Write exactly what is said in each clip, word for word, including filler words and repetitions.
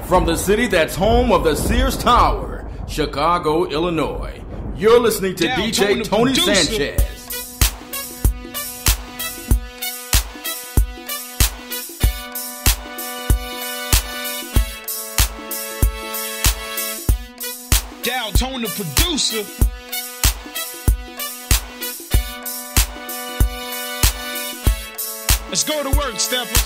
From the city that's home of the Sears Tower, Chicago, Illinois, you're listening to Down D J Tony, Tony producer. Sanchez. Down Tony, the producer. Let's go to work, steppers.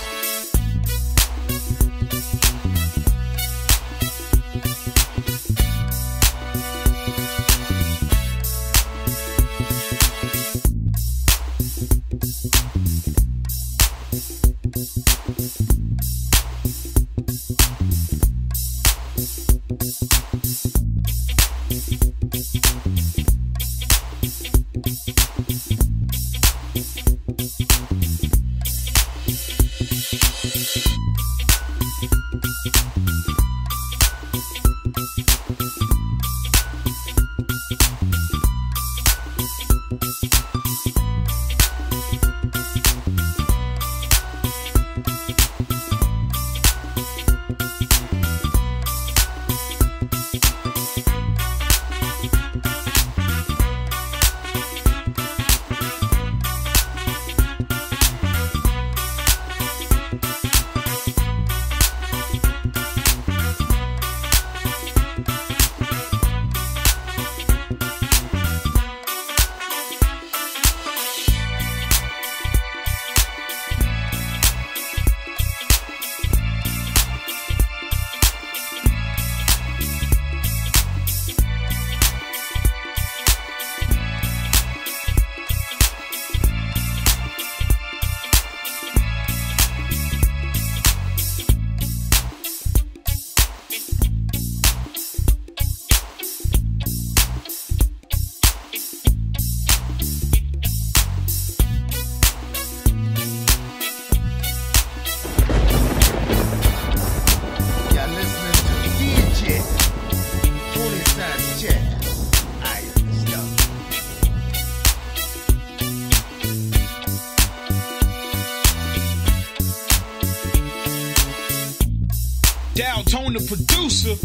Down Tony, the producer.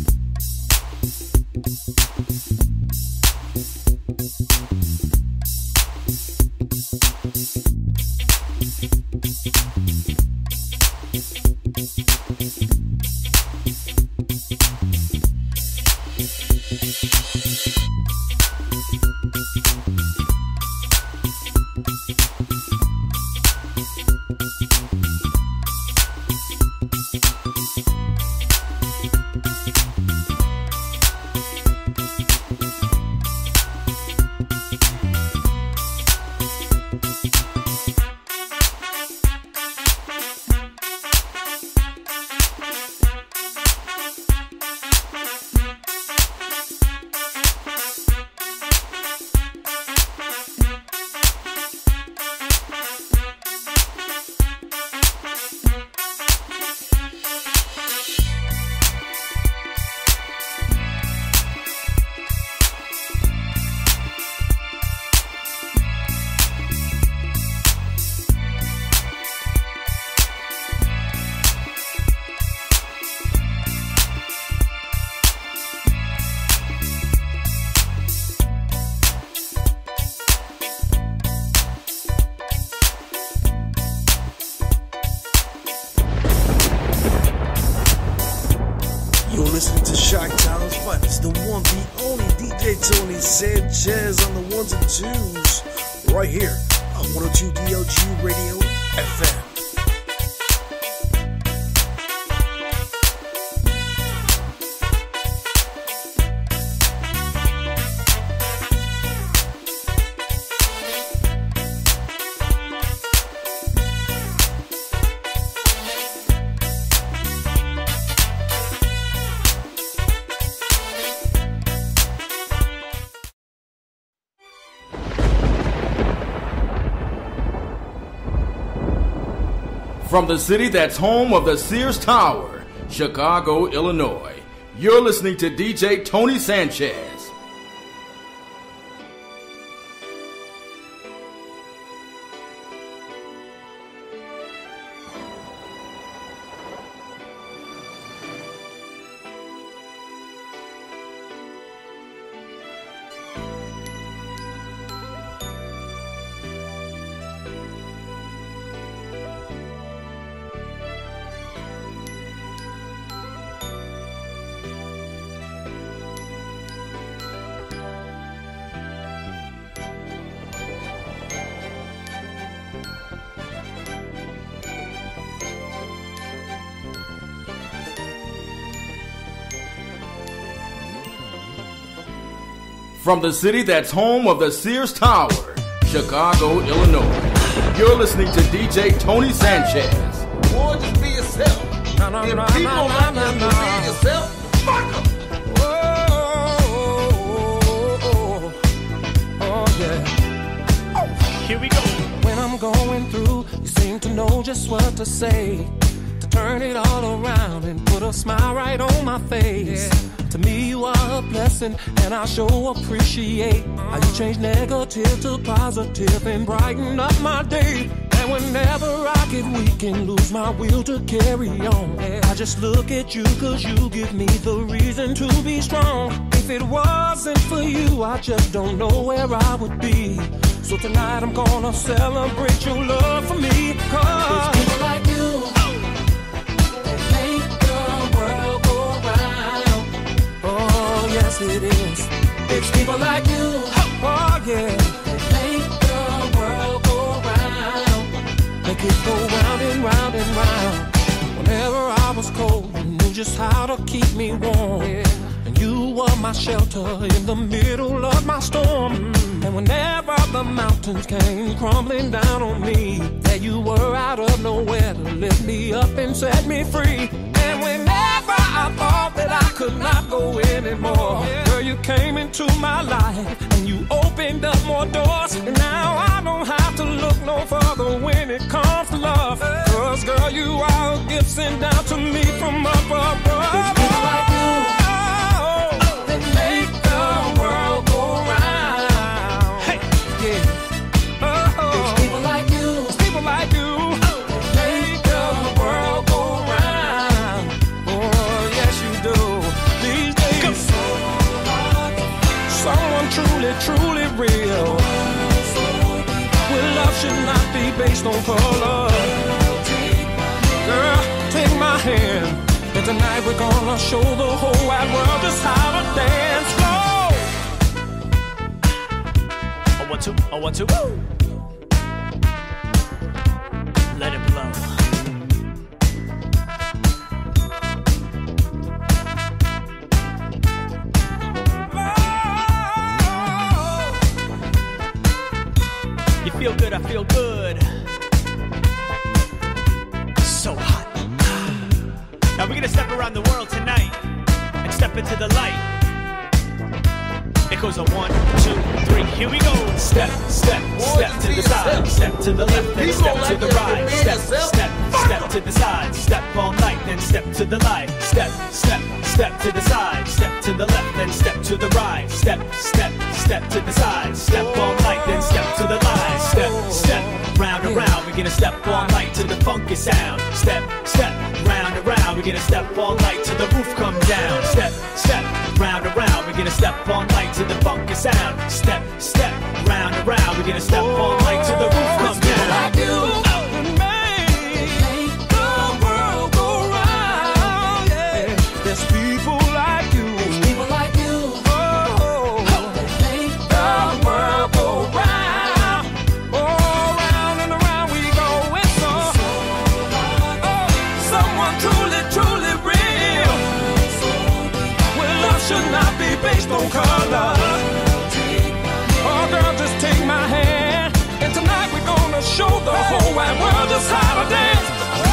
Listening to Shark Town's finest, the one, the only D J Tony Sanchez on the ones and twos, right here on one oh two D L G Radio F M. From the city that's home of the Sears Tower, Chicago, Illinois, you're listening to D J Tony Sanchez. From the city that's home of the Sears Tower, Chicago, Illinois, you're listening to D J Tony Sanchez. Boy, just be yourself. No, no, if no, people no, like no, you no, to no. be yourself, fuck them. Oh, oh, yeah. Here we go. When I'm going through, you seem to know just what to say. To turn it all around and put a smile right on my face. Yeah. To me, you are a blessing, and I sure appreciate how you change negative to positive and brighten up my day. And whenever I get weak and lose my will to carry on, yeah, I just look at you, cause you give me the reason to be strong. If it wasn't for you, I just don't know where I would be. So tonight I'm gonna celebrate your love for me. Cause it's people like you that make the world go round. Oh yes it is. It's people like you, oh yeah, that make the world go round. Make it go round and round and round. Whenever I was cold, you knew just how to keep me warm, yeah. And you were my shelter in the middle of my storm. Mm. And whenever the mountains came crumbling down on me, there you were out of nowhere to lift me up and set me free. And whenever I thought that I could not go anymore, yeah, girl, you came into my life and you opened up more doors. And now I don't have to look no further when it comes to love. Cause girl, you are a gift sent down to me from up above. It's people like you that make the world go round. Hey, yeah. Oh, it's people like you. It's people like you that make the world go round. Oh, yes you do. These days, someone truly, truly real. Well, love should not be based on color. Girl, take my hand. And tonight we're gonna show the whole wide world just how to dance slow. A one, two, a one, two, woo! Let it blow. You feel good, I feel good. So hot. Now we're gonna step around the world tonight and step into the light. It goes a one, two, three, here we go. Step, step, step to the side, step to the left, then step to the right. Step, step, step to the side, step all night, then step to the light. Step, step, step to the side, step to the left, then step to the right. Step, step, step to the side, step all night, then step to the light. Step, step, round and round, we're gonna step all night to the funky sound. Step, step, round and round, we're gonna step all night till the roof come down. Step, step, round and round, we're gonna step all night to the funky sound. Step, step, round and round, we're gonna step all night till the roof come down. Like you, oh, make the world go round. Yeah, there's people like you. There's people like you. Oh, that make the world go round. Oh, round and around we go. It's so, oh, someone truly, truly real. Well, love should not be based on color. Oh, girl, just take my hand. And tonight we're gonna show the whole wide world just how to dance.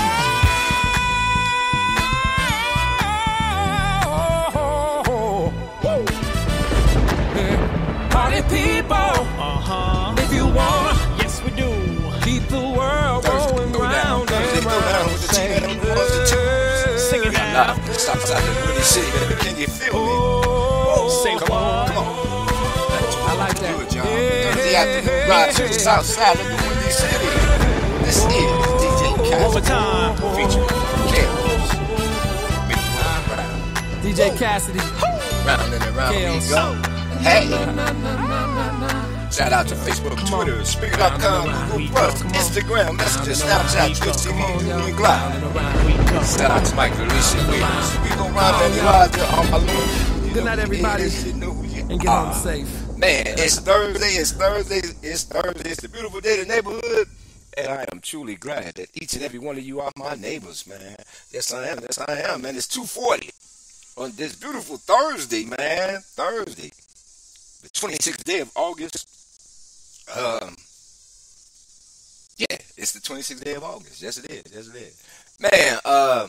Oh, woo. Yeah. Party people, Uh-huh. if you wanna Yes, we do. keep the world going round and round. Sing it now. Stop, stop, really shit, baby. Can you feel me? Oh, Say Come on, come on. I like that. Good, y'all. Thursday afternoon ride to the south side of the Windy City. This is D J One more Cassidy time. featuring Chaos. Big Brown. D J Cassidy. Round and around Chaos. we go. Hey. Shout out to Facebook, Twitter, Speaker dot com, Google Plus, Instagram, Messenger, Snapchat, Twitch T V, Google Live. Shout out to Mike Alicia Williams. We gon' ride and ride to all my little. Good night, everybody. And get home safe. Man, it's Thursday, it's Thursday, it's Thursday, it's a beautiful day in the neighborhood. And I am truly glad that each and every one of you are my neighbors, man. Yes, I am, yes, I am, man. It's two forty on this beautiful Thursday, man. Thursday. the twenty-sixth day of August. Um, yeah, it's the twenty-sixth day of August. Yes, it is. Yes, it is. Man, uh,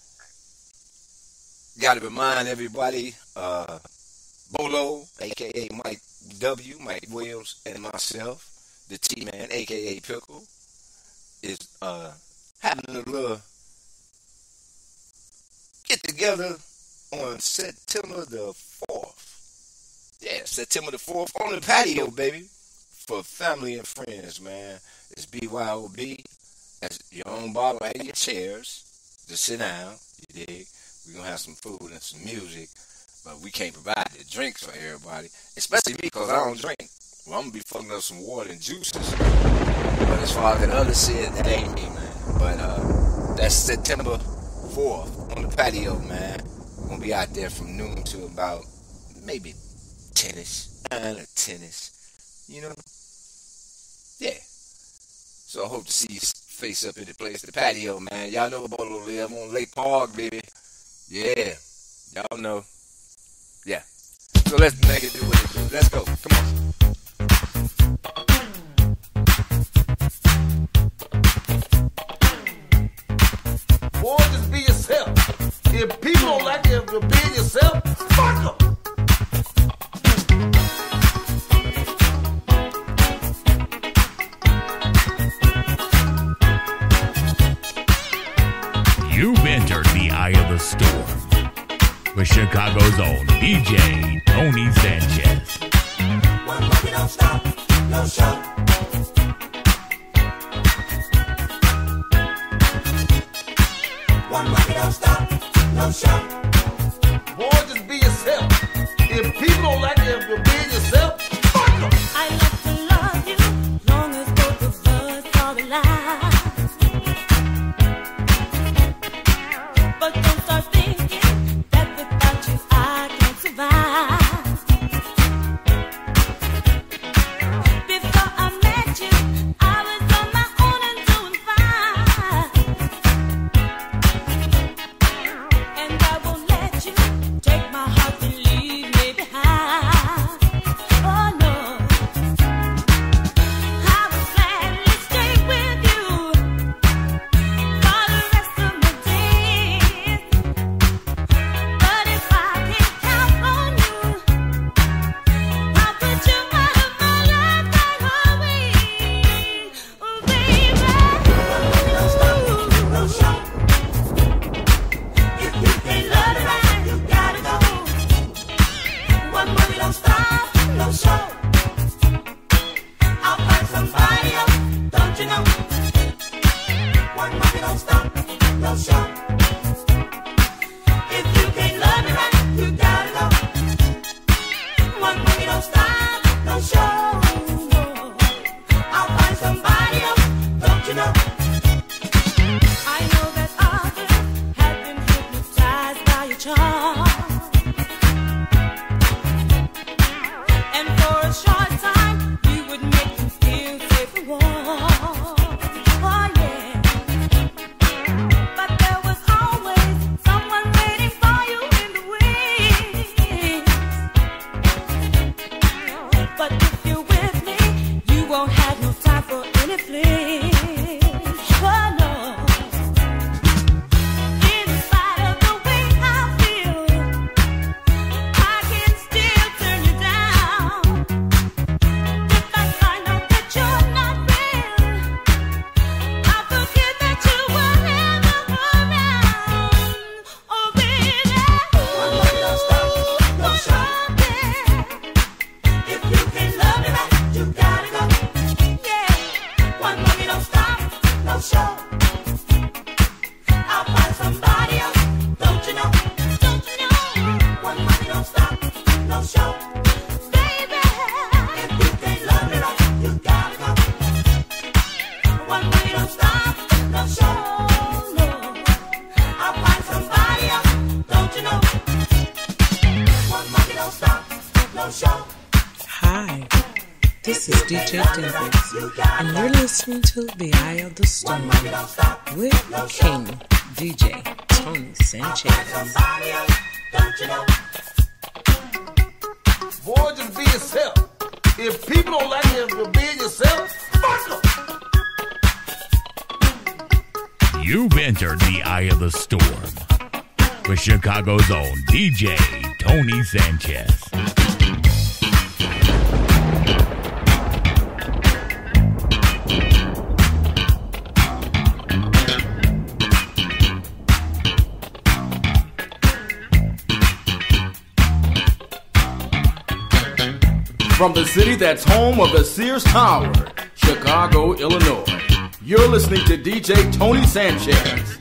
got to remind everybody, uh, Bolo, a k a. Mike W., Mike Williams, and myself, the T-Man, a k a. Pickle, is uh, having a little get-together on September the fourth. Yeah, September the fourth on the patio, baby, for family and friends, man. It's B Y O B. That's your own bottle and your chairs. Just sit down, you dig? We're going to have some food and some music, but we can't provide the drinks for everybody, especially me because I don't drink. Well, I'm going to be fucking up some water and juices. But as far as that other shit, that ain't me, man. But uh, that's September fourth on the patio, man. We're going to be out there from noon to about maybe ten-ish, nine or ten-ish, you know? Yeah. So I hope to see you face up in the place, the patio, man. Y'all know about Bolo live on Lake Park, baby. Yeah. Y'all know. Yeah. So let's make it do what it do. Let's go. Come on. Boy, just be yourself. If people don't like you, if you're being yourself, fuck them. You've entered the eye of the storm with Chicago's own D J Tony Sanchez. One monkey don't stop, no show. One monkey don't stop, no show. Boy, just be yourself. If people don't like you, if you're being yourself, fuck them. I love to love you, long as both of us are alive. But don't start thinking that without you I can't survive. Before I met you, I was on my own and doing fine. And I won't let you take my heart and leave me behind. Oh no, I will gladly stay with you for the rest of my days. But if I can't count on you, I'll put you out of my life right away. Oh baby, Don't stop, no show. If you can't love it right, you gotta go. One monkey don't stop, no show. I'll find somebody else, don't you know? One monkey don't stop, no show. If you can't love it right, you gotta go. One monkey don't stop, no show. No. I'll find somebody else, don't you know? I know that others have been hypnotized by your charm. And for a short time, you would make them feel safe and warm. Oh yeah. But there was always someone waiting for you in the wings. But if you're with me, you won't have no time for any fling. Oh no. In spite of the way I feel, I can still turn you down. If I find out that you're not real, I'll forget that you were ever around. Oh baby, One monkey don't stop, no show. If you can't love me right, you gotta go. yeah. One monkey don't stop, no show. I'll find somebody else, don't you know? Don't you know, One monkey don't stop, no show. baby? If you can't love me right, you gotta go. One monkey don't stop, no show. No. I'll find somebody else, don't you know? One monkey don't stop, no show. Hi, this is D J Davis, and you're listening to The Eye of the Storm with King D J Tony Sanchez. Somebody else, don't you know? Boy, just be yourself. If people don't like you for being yourself, fuck them. You've entered the eye of the storm with Chicago's own D J Tony Sanchez. From the city that's home of the Sears Tower, Chicago, Illinois, you're listening to D J Tony Sanchez.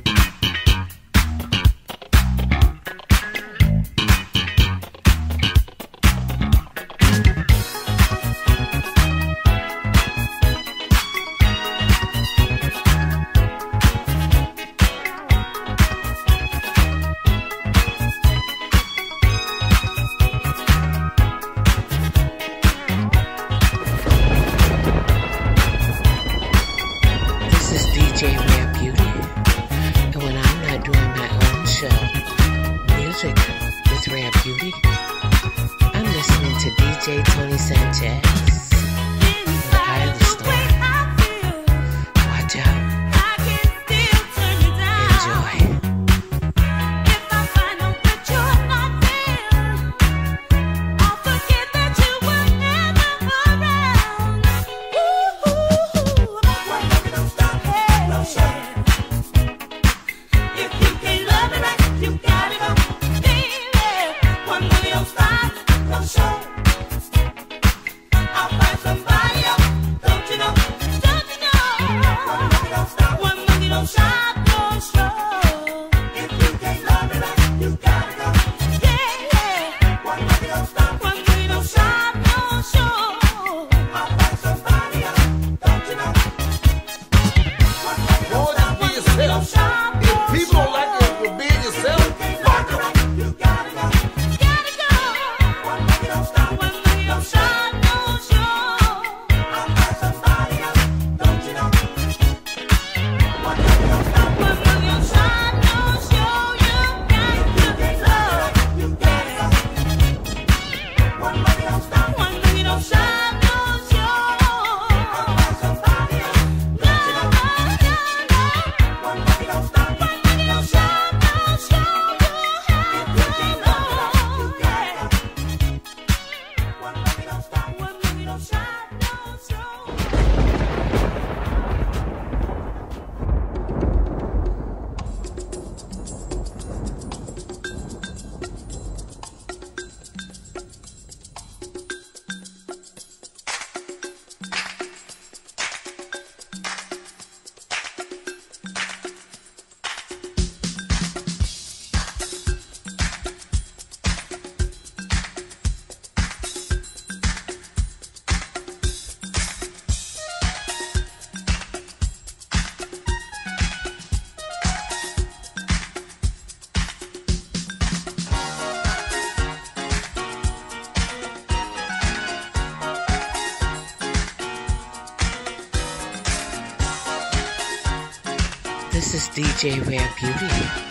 This is D J Rare Beauty,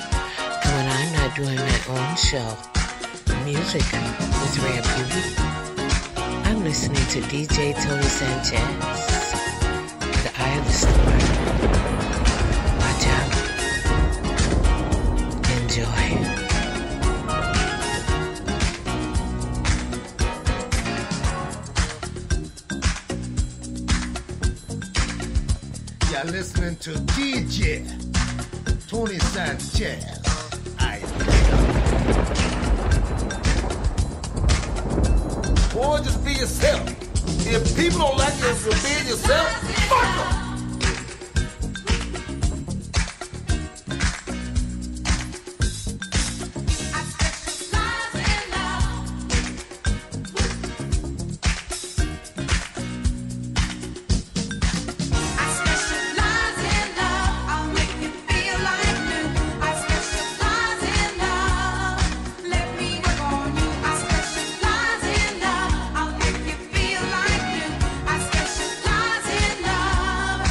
and when I'm not doing my own show, Music with Rare Beauty, I'm listening to D J Tony Sanchez, The Eye of the Storm. Watch out. Enjoy. You're listening to D J Tony Sanchez. I Boy, just be yourself. If people don't like you for being yourself, fuck them. Love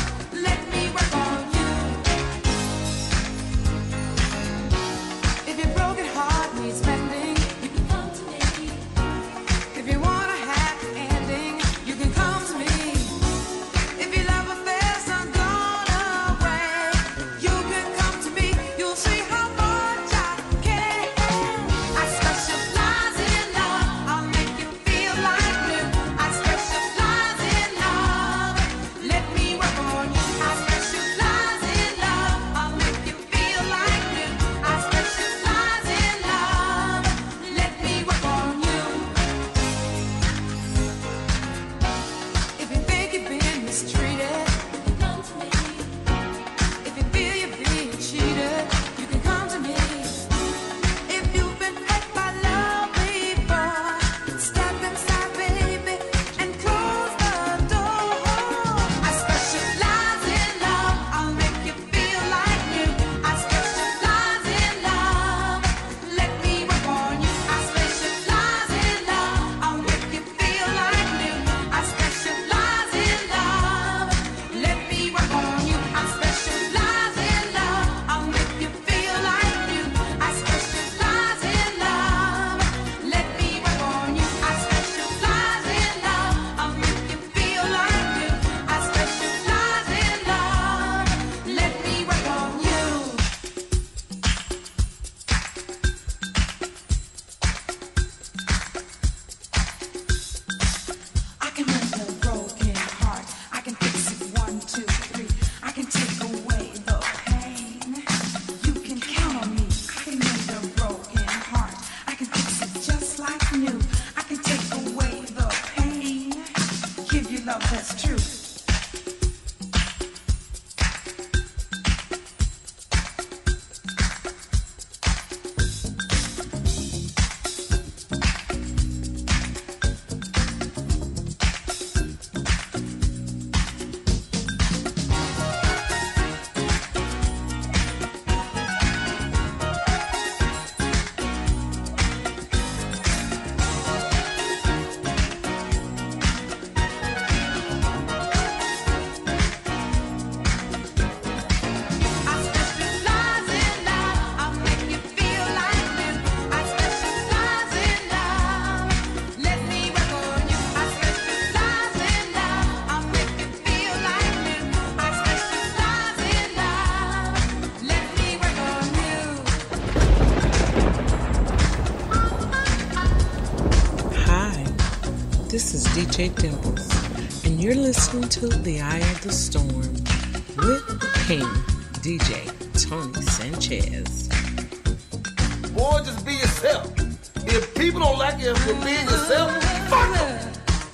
This is D J Dimples, and you're listening to The Eye of the Storm with King D J Tony Sanchez. Boy, just be yourself. If people don't like you for being yourself, fuck them.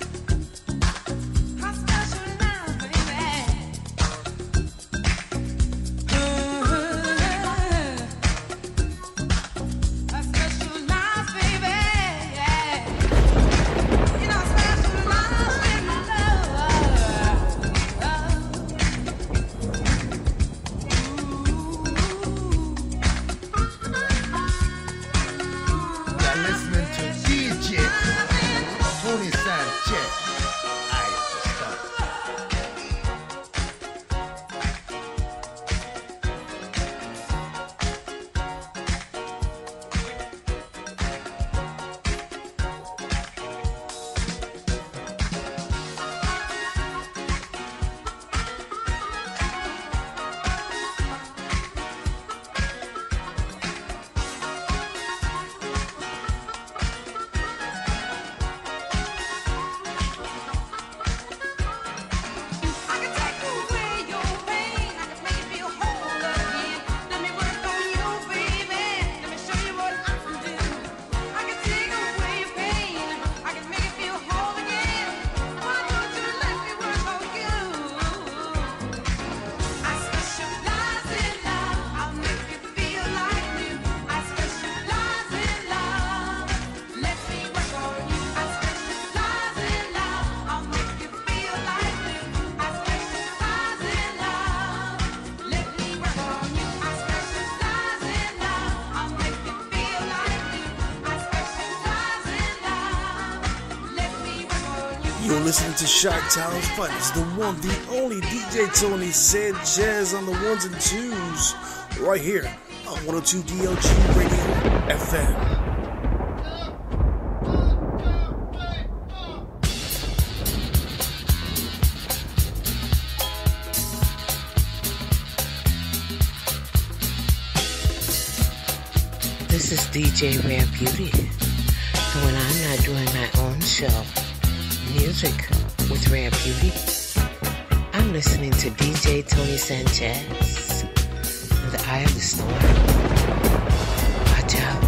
You're listening to Shock Town's finest, the one, the only D J Tony Sanchez on the ones and twos, right here on one oh two D L G Radio F M. This is D J Rare Beauty. And when I'm not doing my own show, music with Rare Beauty, I'm listening to D J Tony Sanchez in the Eye of the Storm. Watch out.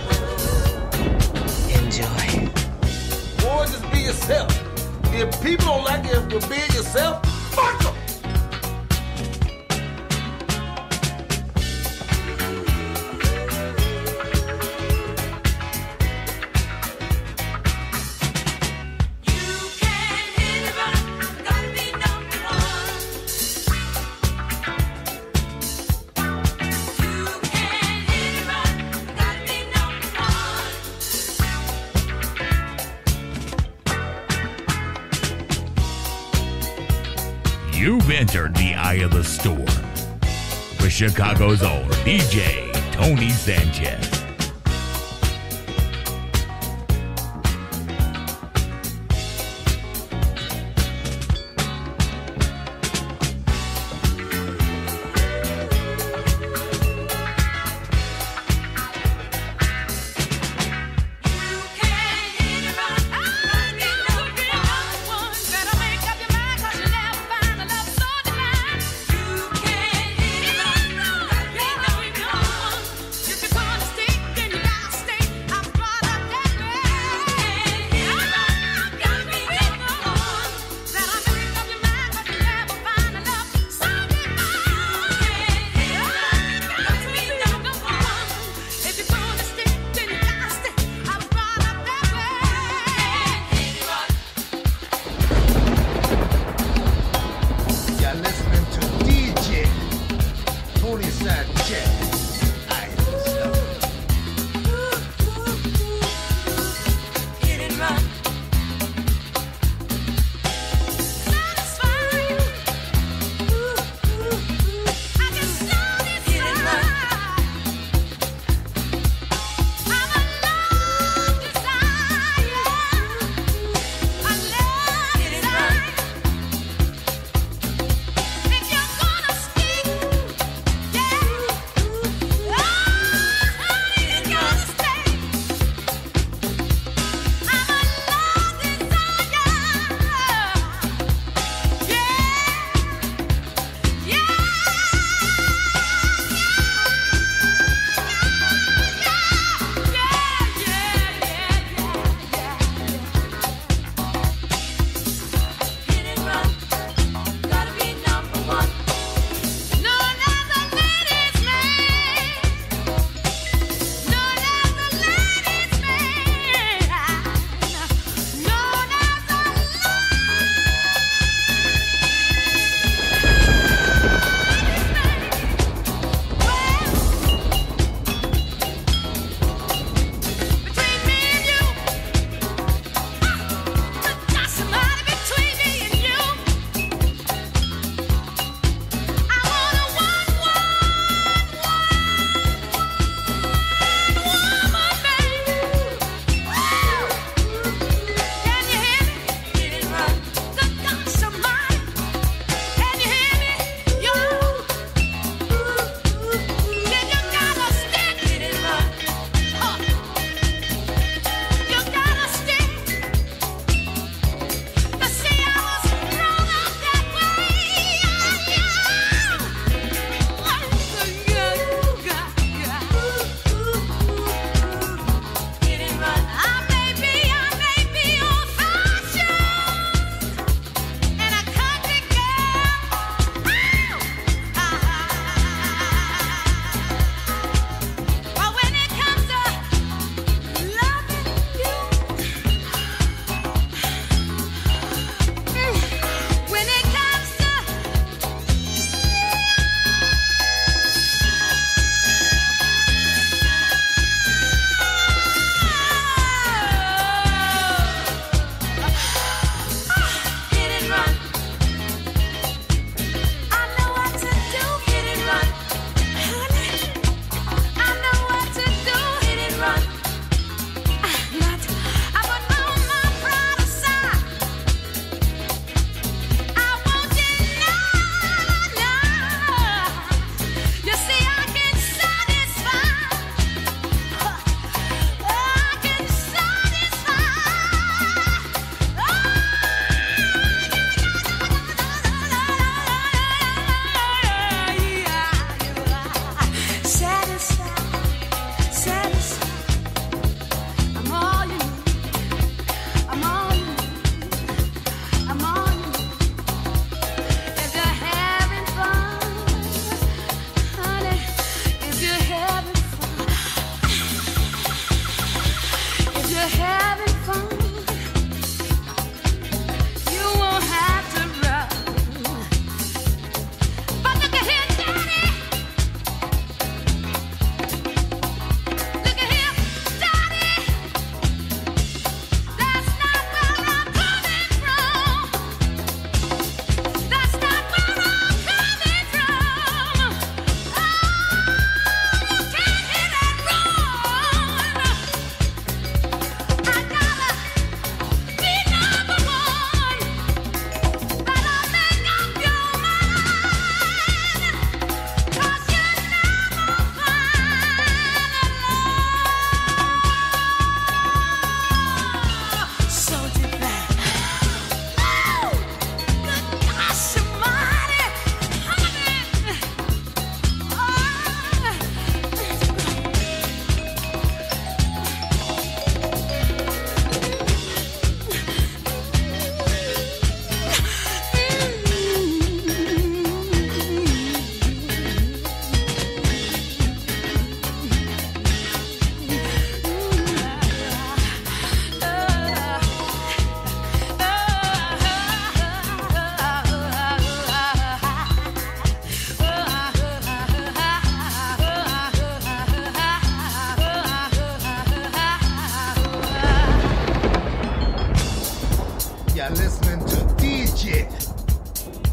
Enjoy. Boy, just be yourself. If people don't like you for being yourself, fuck them. You've entered the Eye of the Storm with Chicago's own D J Tony Sanchez.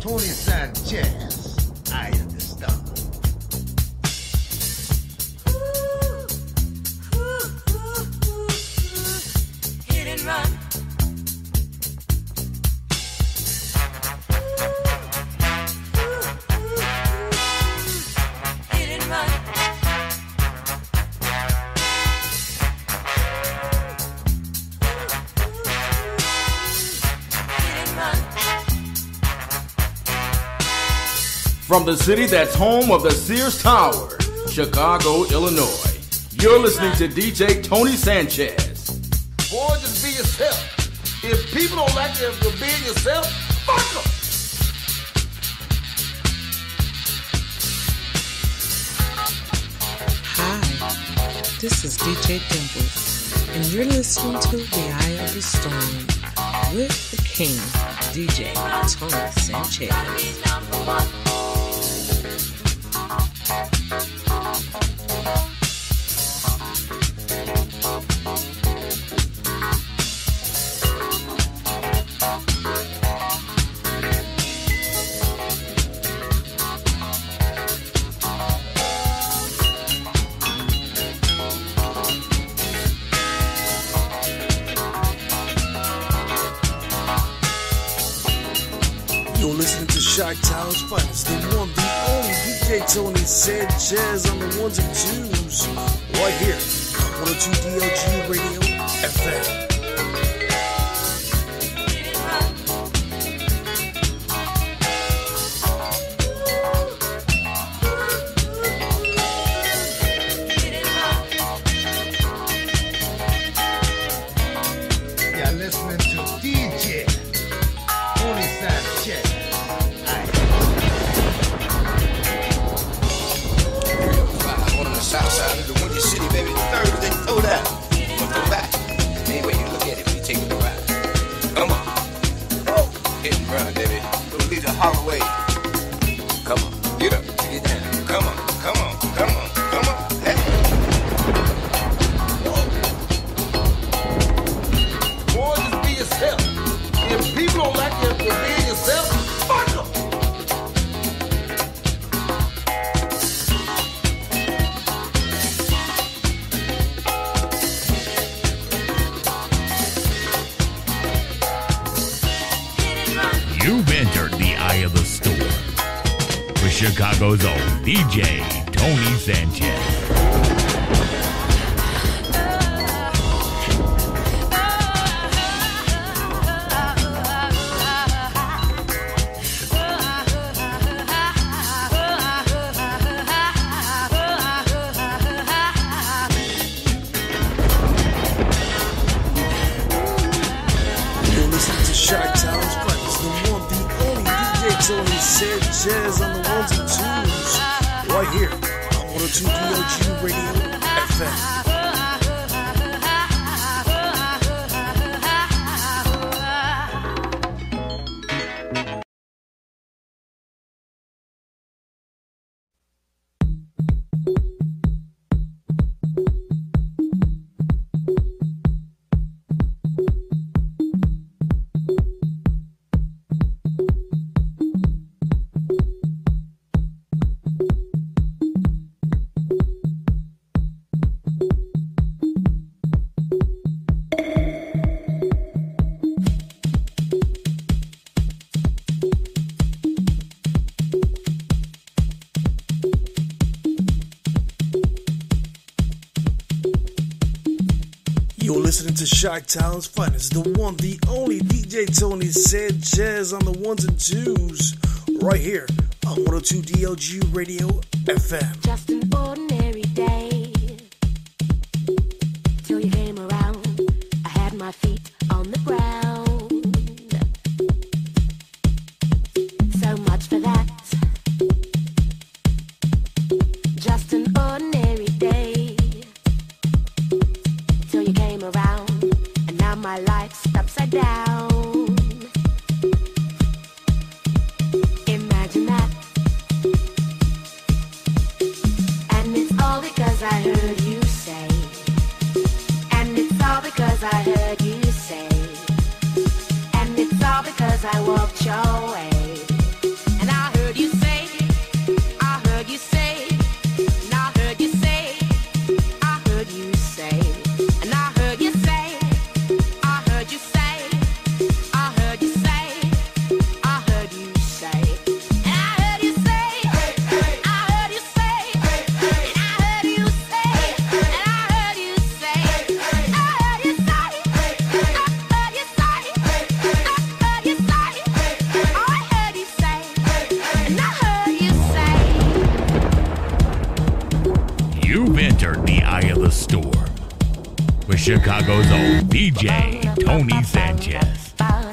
Tony Sanchez, Eye of the Storm. Hit and run. Hit and run. Hit and run. From the city that's home of the Sears Tower, Chicago, Illinois, you're listening to D J Tony Sanchez. Boy, just be yourself. If people don't like you for being yourself, fuck them. Hi, this is D J Dimples, and you're listening to The Eye of the Storm with the King, D J Tony Sanchez. You're listening to Shy Town's finest, the one, the only D J Tony Sanchez on the ones and twos, right here on one oh two D L G Radio F M. You're listening to D J Tony Sanchez. On the south side of the Windy City, baby. Thursday, Throwback. Throwback. Any way you look at it, we take it a ride. Come on. Oh, hit and run, baby. Don't leave the Holloway. Come on. Get up. Get down. Come on. Come on. Come on. Come on. Hey. Boy, just be yourself. If people don't like you for being yourself, fuck them. You've entered the eye of the storm with Chicago's own D J Tony Sanchez. You're listening to Shy Town's finest, the one, the only D J Tony Sanchez on the ones and twos, right here on one oh two D L G Radio F M. You're listening to Shy Town's finest, the one, the only D J Tony Sanchez on the ones and twos, right here on one oh two D L G Radio F M. Just an ordinary day till you came around. I had my feet on the ground. So much for that. Just an ordinary day till you came around, and now my life's upside down. Imagine that. You've entered the eye of the storm with Chicago's own D J Tony Sanchez.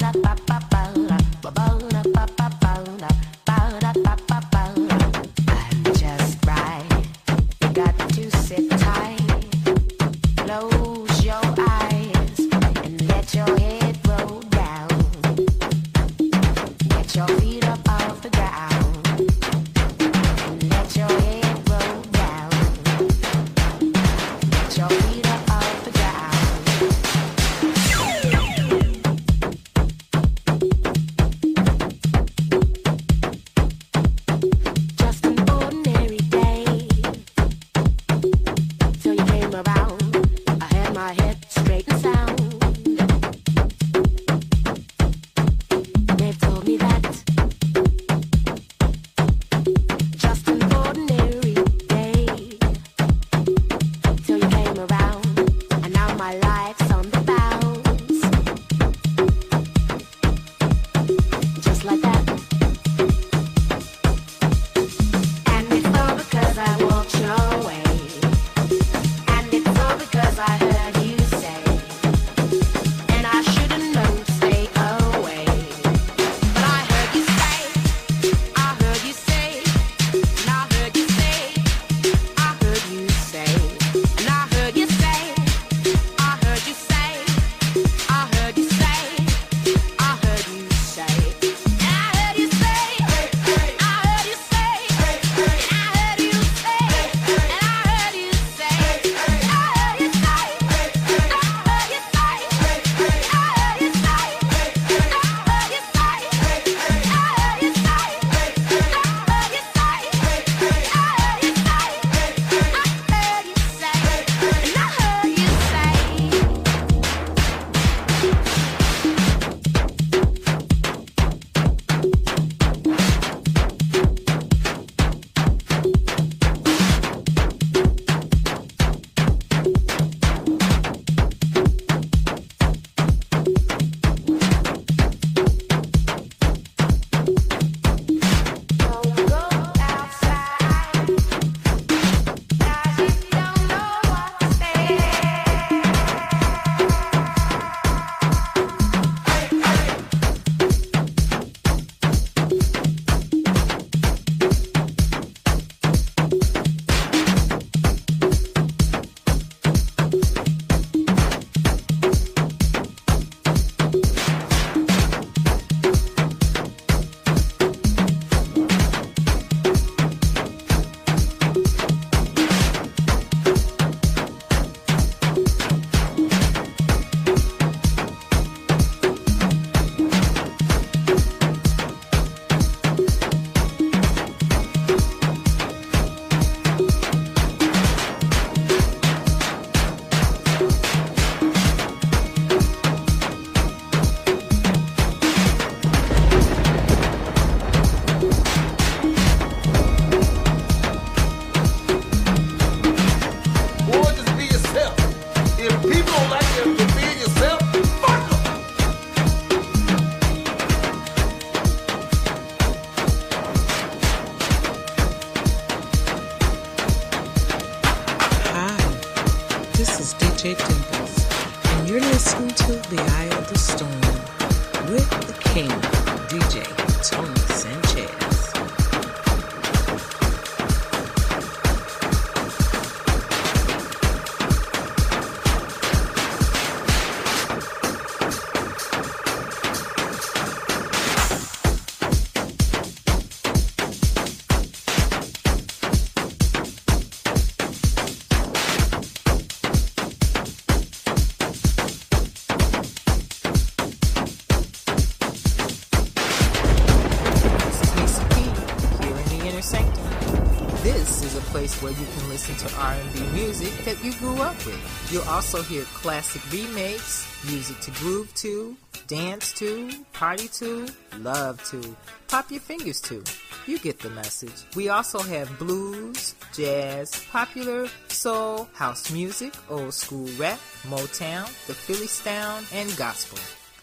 Where you can listen to R and B music that you grew up with. You'll also hear classic remakes, music to groove to, dance to, party to, love to, pop your fingers to. You get the message. We also have blues, jazz, popular, soul, house music, old school rap, Motown, the Philly Sound, and gospel.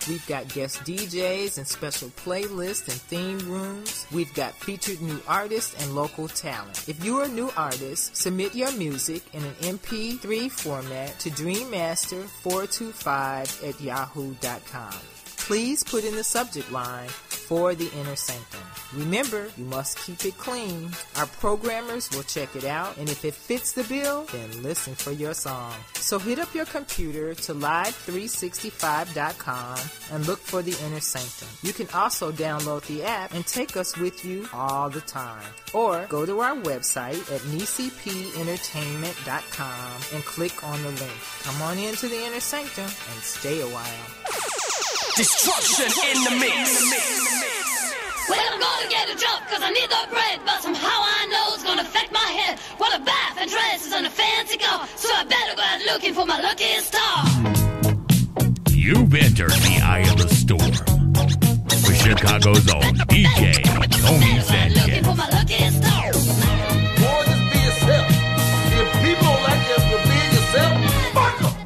We've got guest D Js and special playlists and theme rooms. We've got featured new artists and local talent. If you're a new artist, submit your music in an M P three format to dreammaster four two five at yahoo dot com. Please put in the subject line for the Inner Sanctum. Remember, you must keep it clean. Our programmers will check it out, and if it fits the bill, then listen for your song. So hit up your computer to live three sixty-five dot com and look for the Inner Sanctum. You can also download the app and take us with you all the time. Or go to our website at nisi p entertainment dot com and click on the link. Come on into the Inner Sanctum and stay a while. Destruction in the mix. Well, I'm gonna get a job cause I need the bread, but somehow I know it's gonna affect my head. What a bath and dresses and a fancy car, so I better go out looking for my lucky star. You've entered the eye of the storm with Chicago's own D J Tony Sanchez. Looking for my lucky star. Boy, just be yourself. If people don't like you for being yourself, fuck them.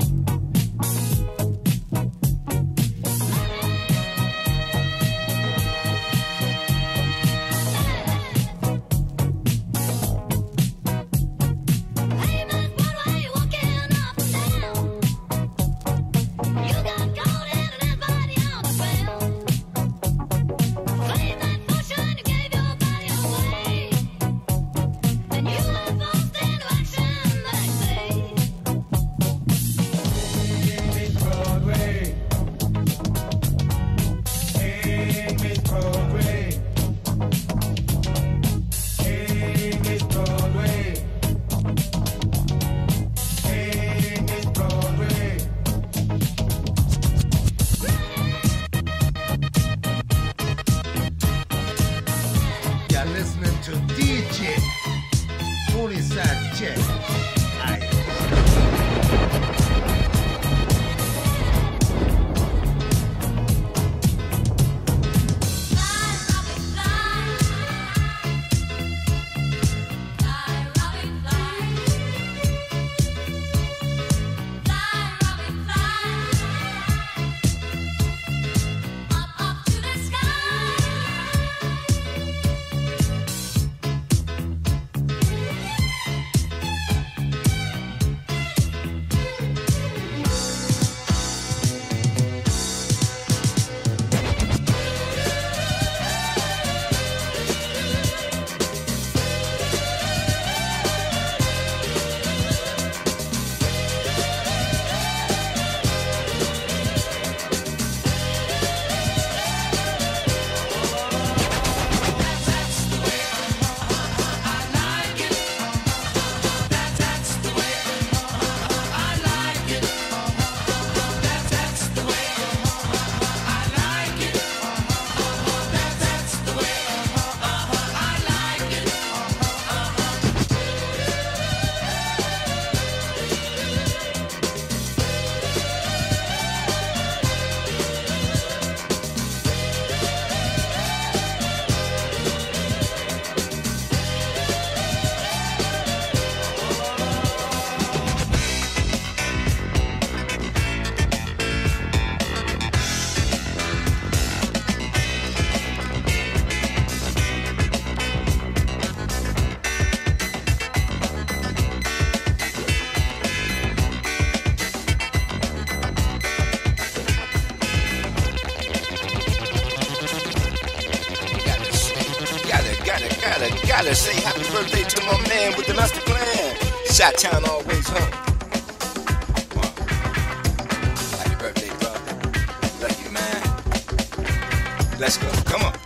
Gotta say happy birthday to my man with the master plan. Shot-town always home. Happy birthday, brother. Love you, man. Let's go. Come on.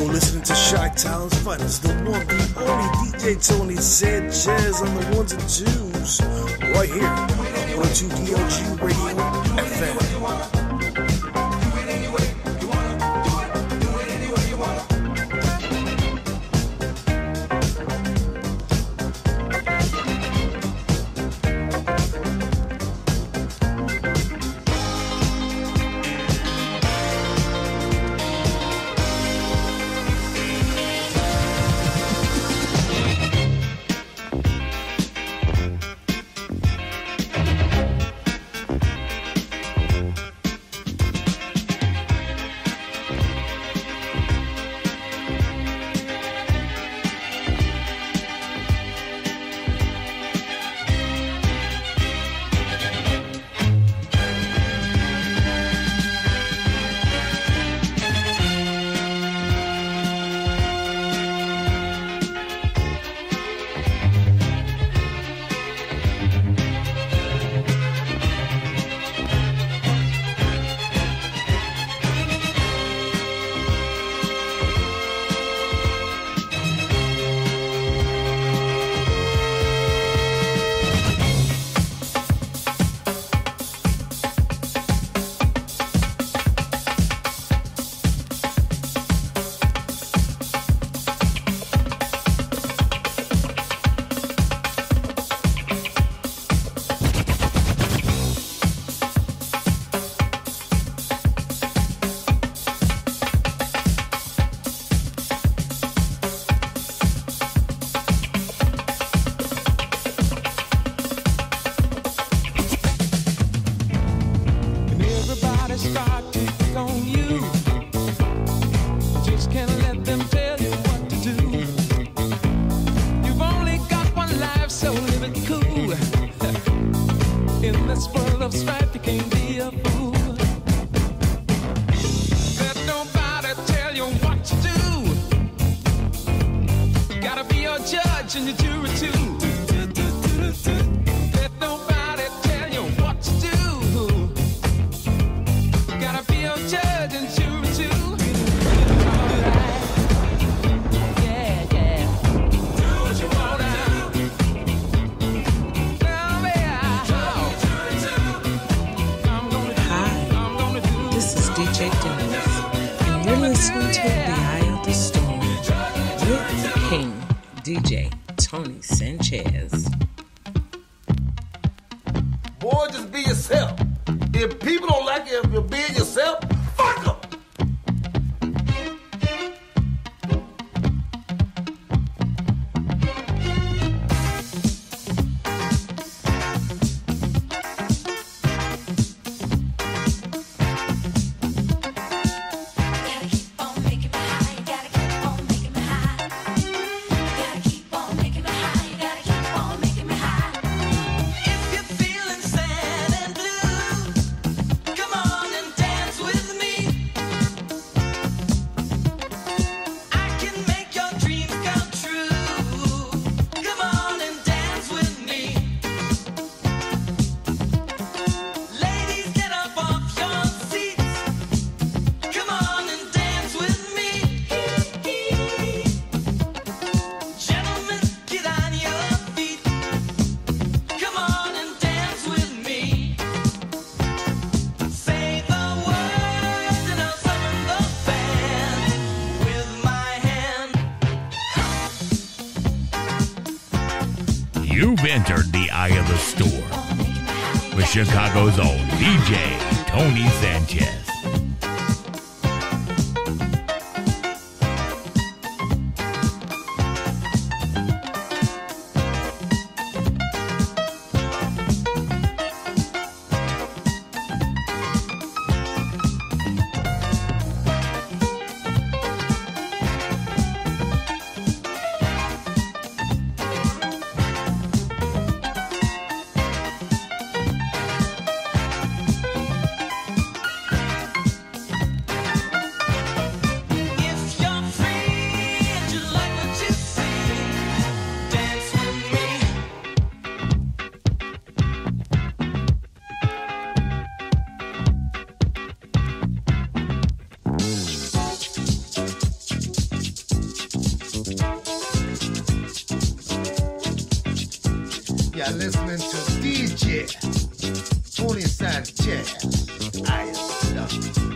You're listening to Chi-Town's finest, the one, the only D J Tony Sanchez on the ones and twos, right here on one oh two D L G Radio F M. D J Tony Sanchez. Boy, just be yourself. If people don't like it, if you're being yourself, fuck them. You've entered the eye of the storm with Chicago's own D J Tony Sanchez. You're listening to D J Tony Sanchez. I am done.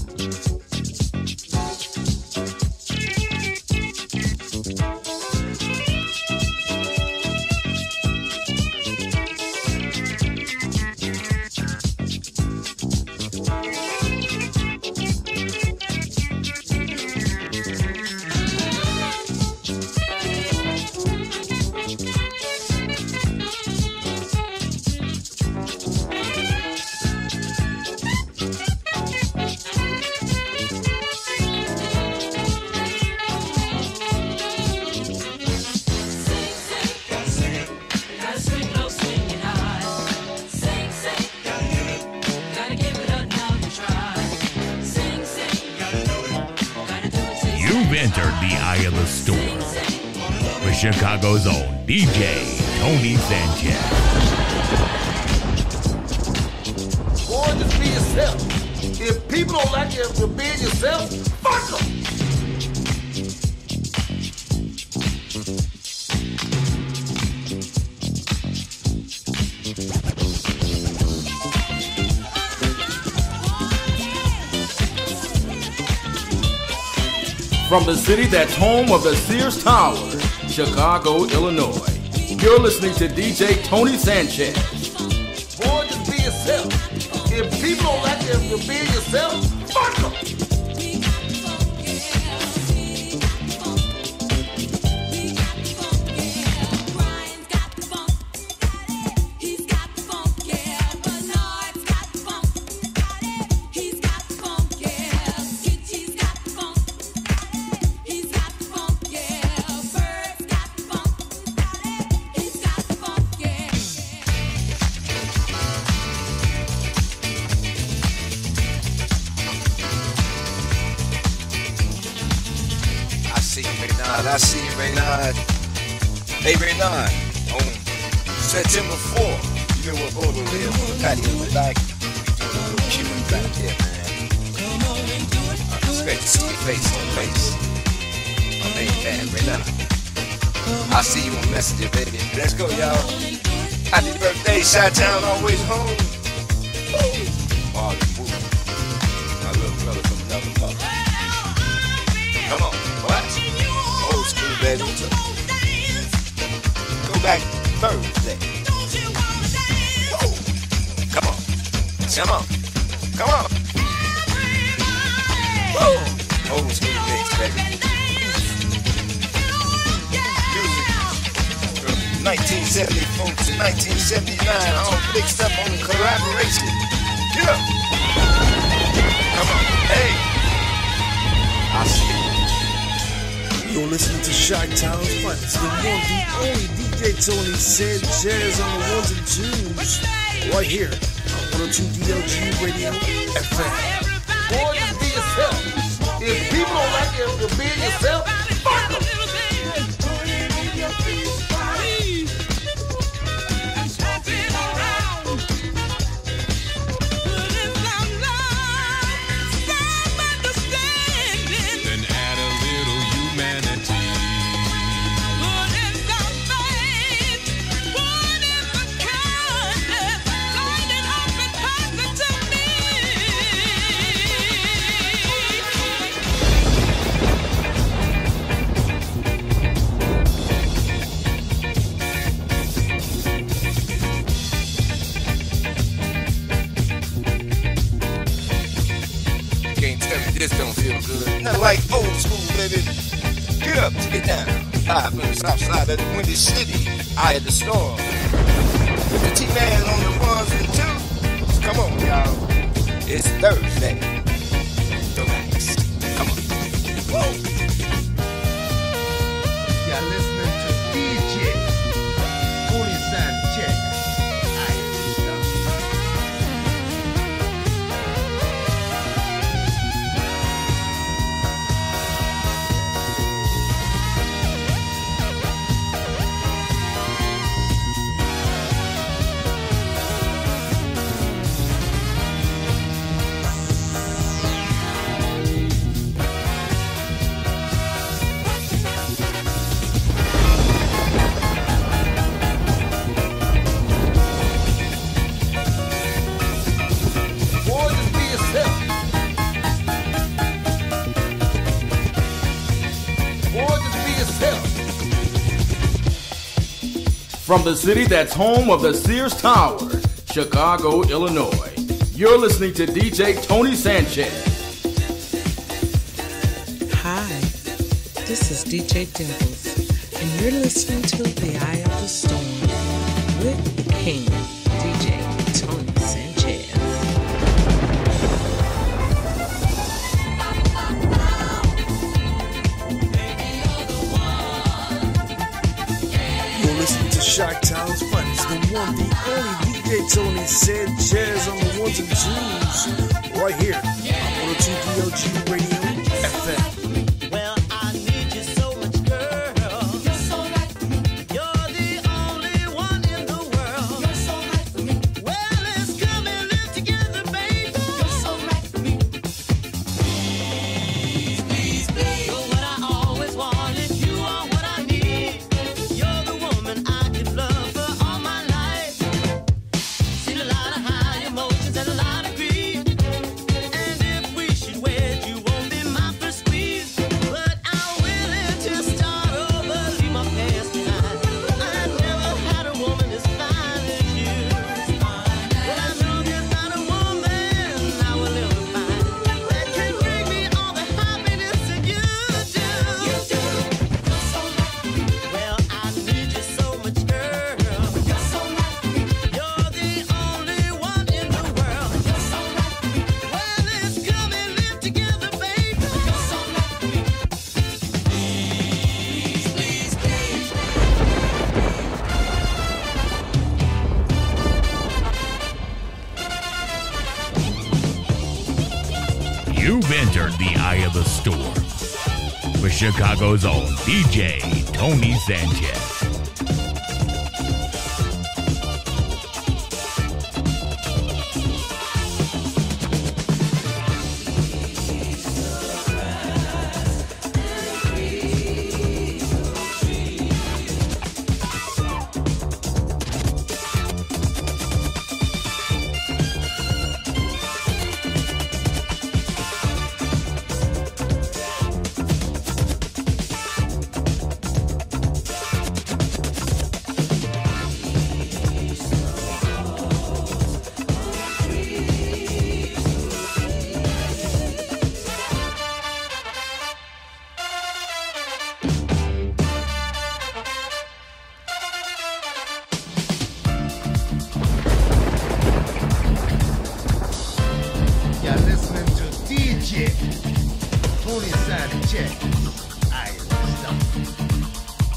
Entered the eye of the storm with Chicago's own D J Tony Sanchez. Boy, just be yourself. If people don't like you for being yourself, fuck them. From the city that's home of the Sears Tower, Chicago, Illinois, you're listening to D J Tony Sanchez. Boy, just be yourself. If people don't like you for being yourself, fuck them. I see you, Raynard. Hey, Raynard. On September fourth, you know what Bodo live on the patio in the back? Doing a little queuing back there, man. I expect to see your face on face. My main man, Raynard. I'll see you on Messenger, baby. Let's go, y'all. Happy birthday, Chi-Town, always home. Marlon Woo. My little brother from another mother. Come on, what? Old school, baby. Go back Thursday. Whoa. Come on. Come on. Come on. Whoa. Old school mix, baby. Music from nineteen seventy-four to nineteen seventy-nine, all mixed up on collaboration. Get up. Come on. Hey. I see you. You're listening to Chi-Town's finest, the one, the only D J Tony Sanchez on the ones and twos, right here on one oh two D L G Radio F M. Boy, just be yourself. If people don't like you for being yourself, fuck them. This don't feel good. Not like old school, baby. Get up, get down. Live from the south side of the Windy City, eye of the storm. With the T-Man on the ones and twos. Come on, y'all. It's Thursday. Relax. Come on. Whoa. You're listening to D J Tony Sanchez. I am done. From the city that's home of the Sears Tower, Chicago, Illinois, you're listening to D J Tony Sanchez. Hi, this is D J Dimples, and you're listening to The Eye of the Storm with the King, D J Tony Sanchez. You're listening to Shock Town's finest, the one, the only D J Tony Sanchez on the ones and twos, right here on one oh two D L G Radio F M. Well, I need you so much, girl. You're so right for me. You're the only one in the world. You're so right for me. Well, let's come and live together, baby. You're so right for me. Please, please, please. You're what I always wanted. You are what I need. You're the woman I could love for all my life. Seen a lot of high emotions and a lot of grief. And if we should wed, you won't be my first squeeze. But I'm willing to start over, leave my past behind. I never had a woman as fine as you. But I know there's not a woman I will ever find that can bring me all the happiness that you do. You do. You're so right. Well, I need you so much, girl. You're so right. You're the only one in the world. You're so right. Well, let's come and live together, baby. You're so right. Please, please, please. You've entered the eye of the storm with Chicago's own D J Tony Sanchez. You're listening to D J Tony Sanchez. I stop.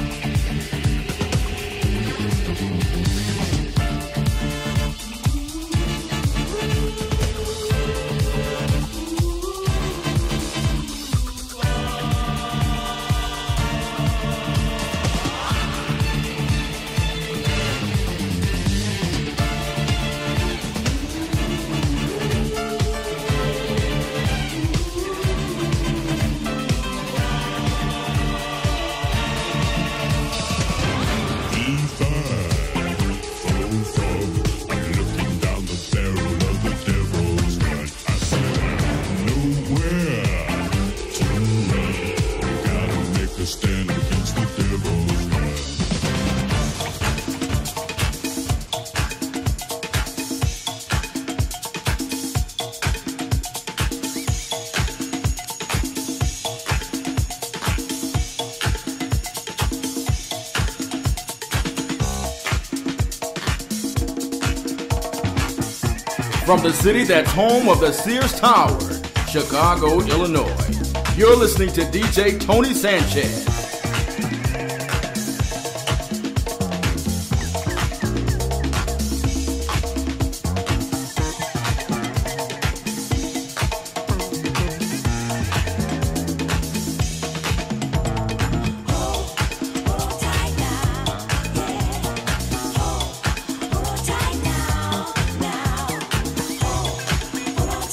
From the city that's home of the Sears Tower, Chicago, Illinois, you're listening to D J Tony Sanchez.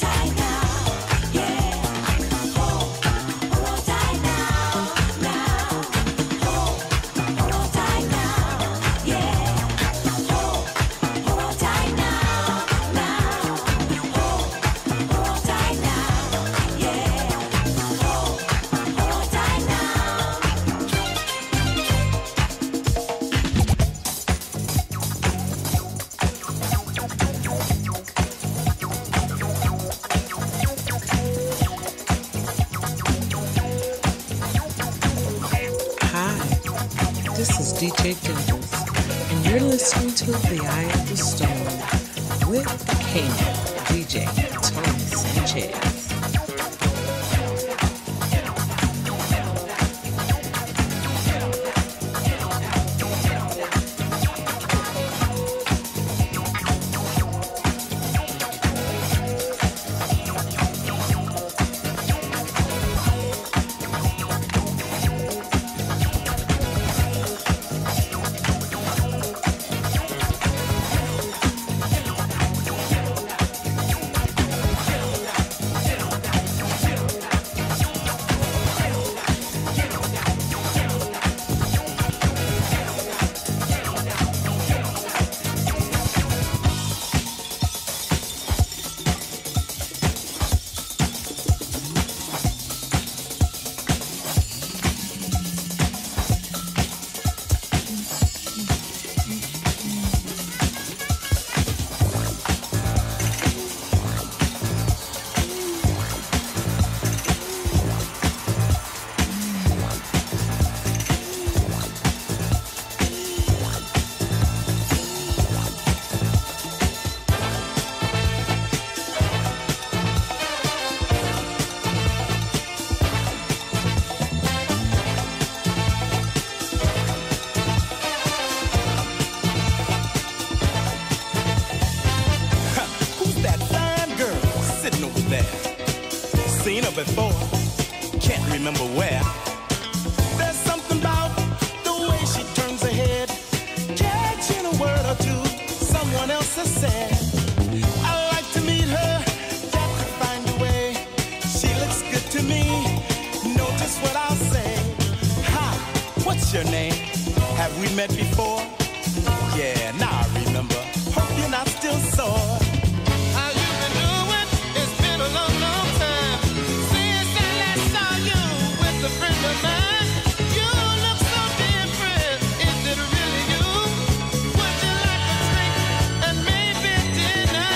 Now This is D J Dimples, and you're listening to The Eye of the Storm with the king, D J Tony Sanchez. Before, can't remember where. There's something about the way she turns her head, catching a word or two someone else has said. I like to meet her, got to find a way. She looks good to me, notice what I'll say. Hi, what's your name? Have we met before? Yeah, now I remember. Hope you're not still sore. How you been doing? It's been a long, long time. A friend of mine, you look so different. Is it really you? Would you like a drink and maybe dinner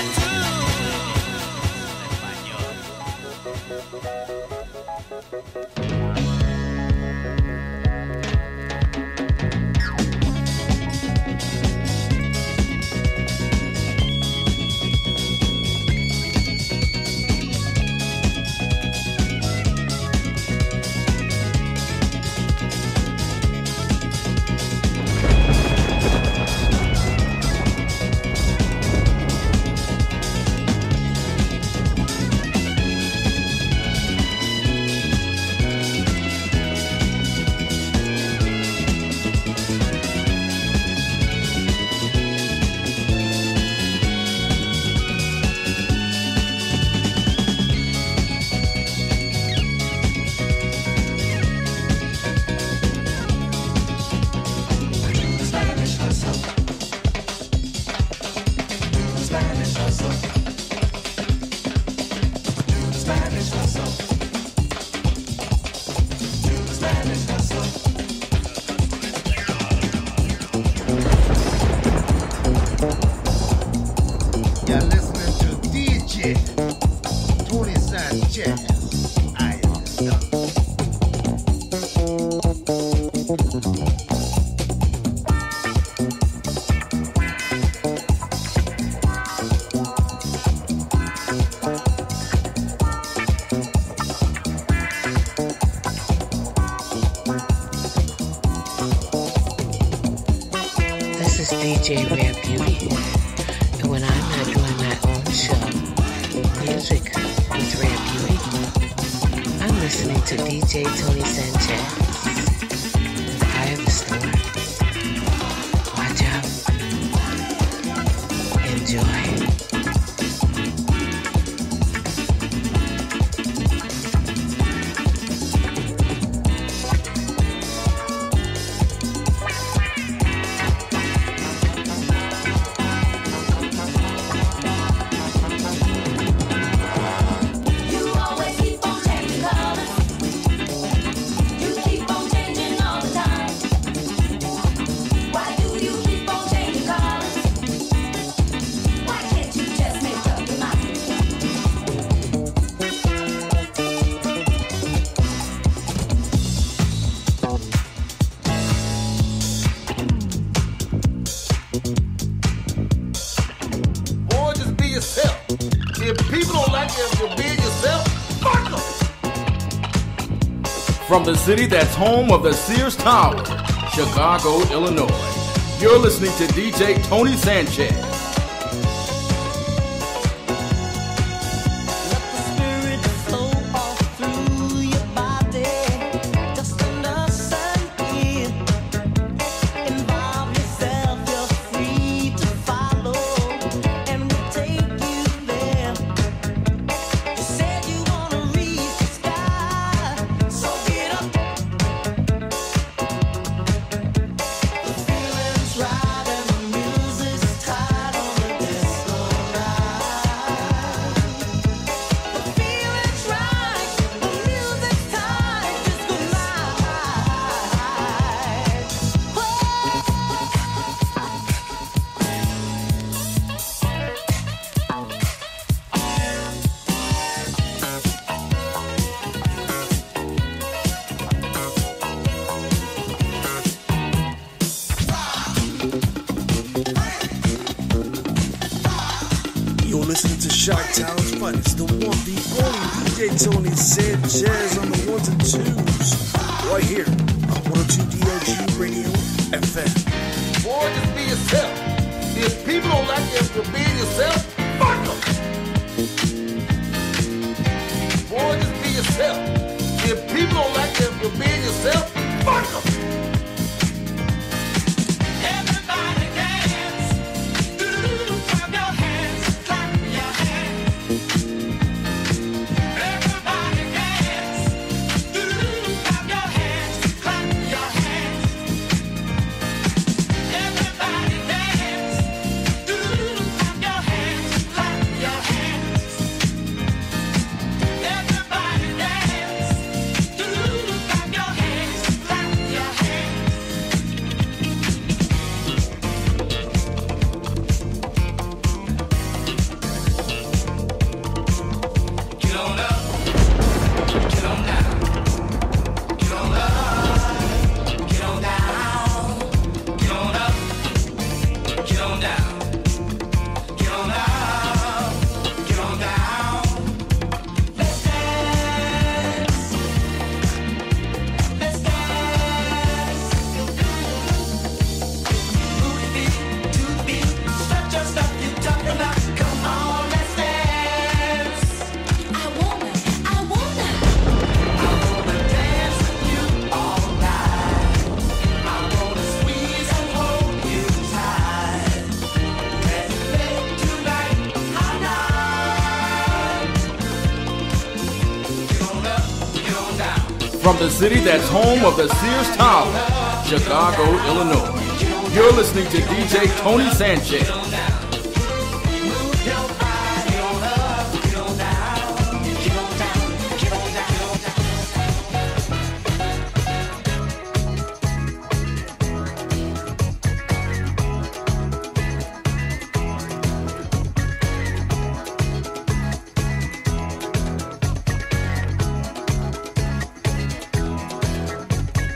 You're listening to D J Tony Sanchez. I am the star. This is D J Rare Beauty, and when I'm not doing my own show, music with Rare Beauty, I'm listening to D J Tony Sanchez, The Eye of the Storm. Watch out. Enjoy. You keep on changing all the time. From the city that's home of the Sears Tower, Chicago, Illinois, you're listening to D J Tony Sanchez. Chi-Town's finest, the one, the only D J Tony Sanchez on the ones and twos, right here on one oh two D L G Radio F M. Boy, just be yourself. If people don't like you for being yourself, fuck them. Boy, just be yourself. If people don't like you for being yourself, fuck them. From the city that's home of the Sears Tower, Chicago, Illinois, you're listening to D J Tony Sanchez.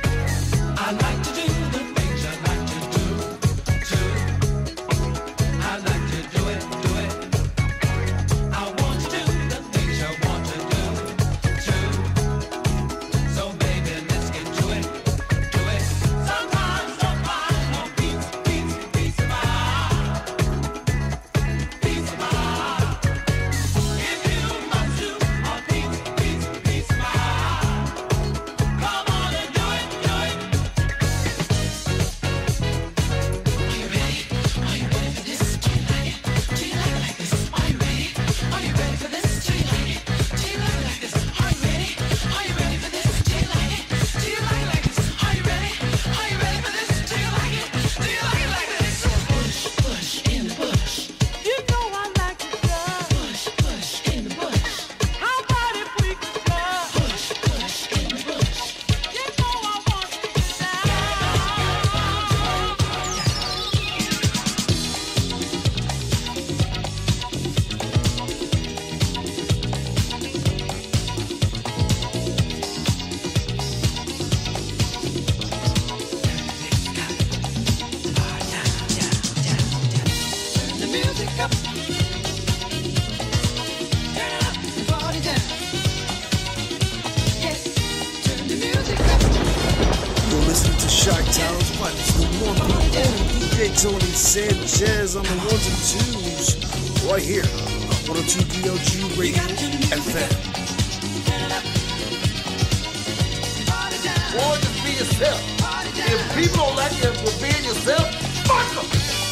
I like to do the things I like to do, too. Chi-Town's finest, the one, the only D J Tony Sanchez on the ones and twos, right here on one oh two D O G Radio F M. Boy, just be yourself. If people don't like you for being yourself, fuck them.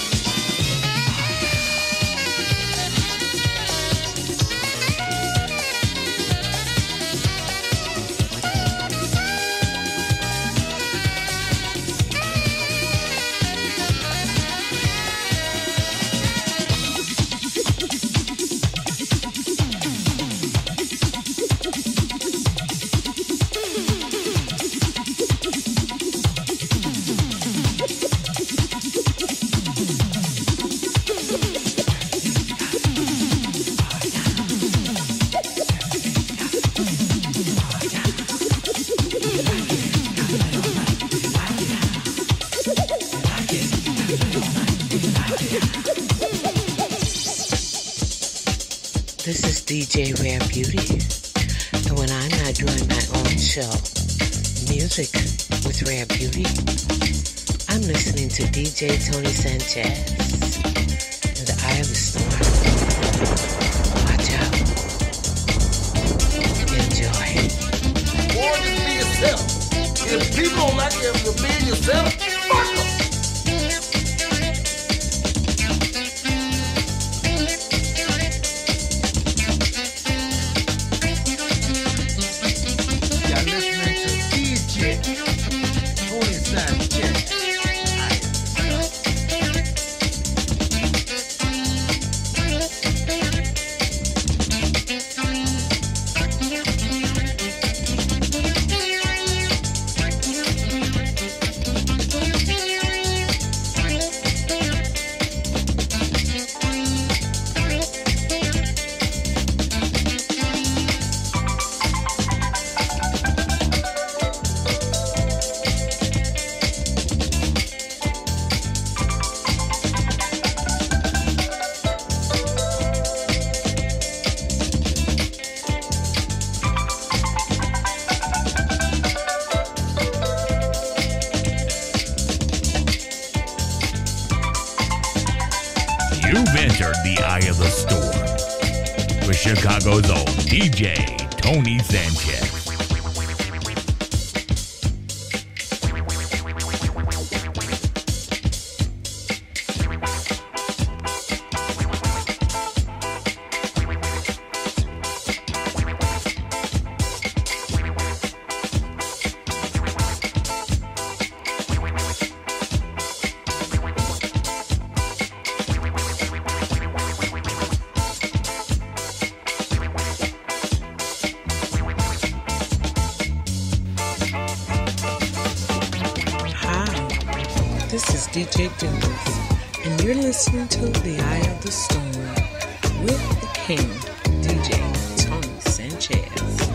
This is D J Rare Beauty, and when I'm not doing my own show, Music with Rare Beauty, I'm listening to D J Tony Sanchez in the Eye of the Storm. Watch out. Enjoy. Boy, just be yourself. If people don't like you for being yourself, fuck them. You've entered the Eye of the Storm with Chicago's own D J Tony Sanchez. This is D J Dennis, and you're listening to The Eye of the Storm with the King, D J Tony Sanchez.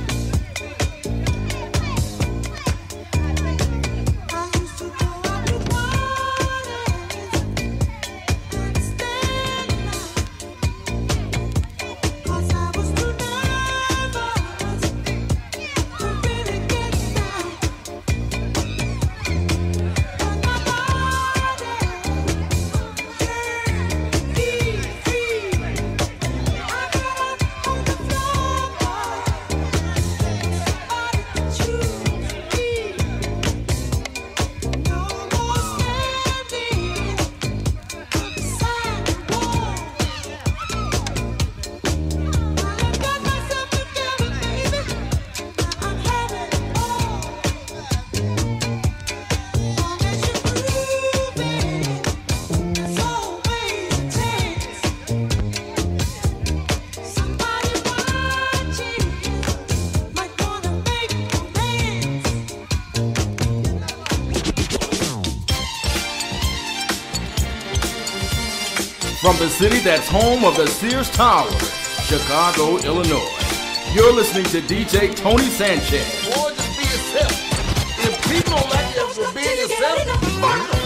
From the city that's home of the Sears Tower, Chicago, Illinois, you're listening to D J Tony Sanchez. Boy, just be yourself. If people don't like you for being yourself, fuck them.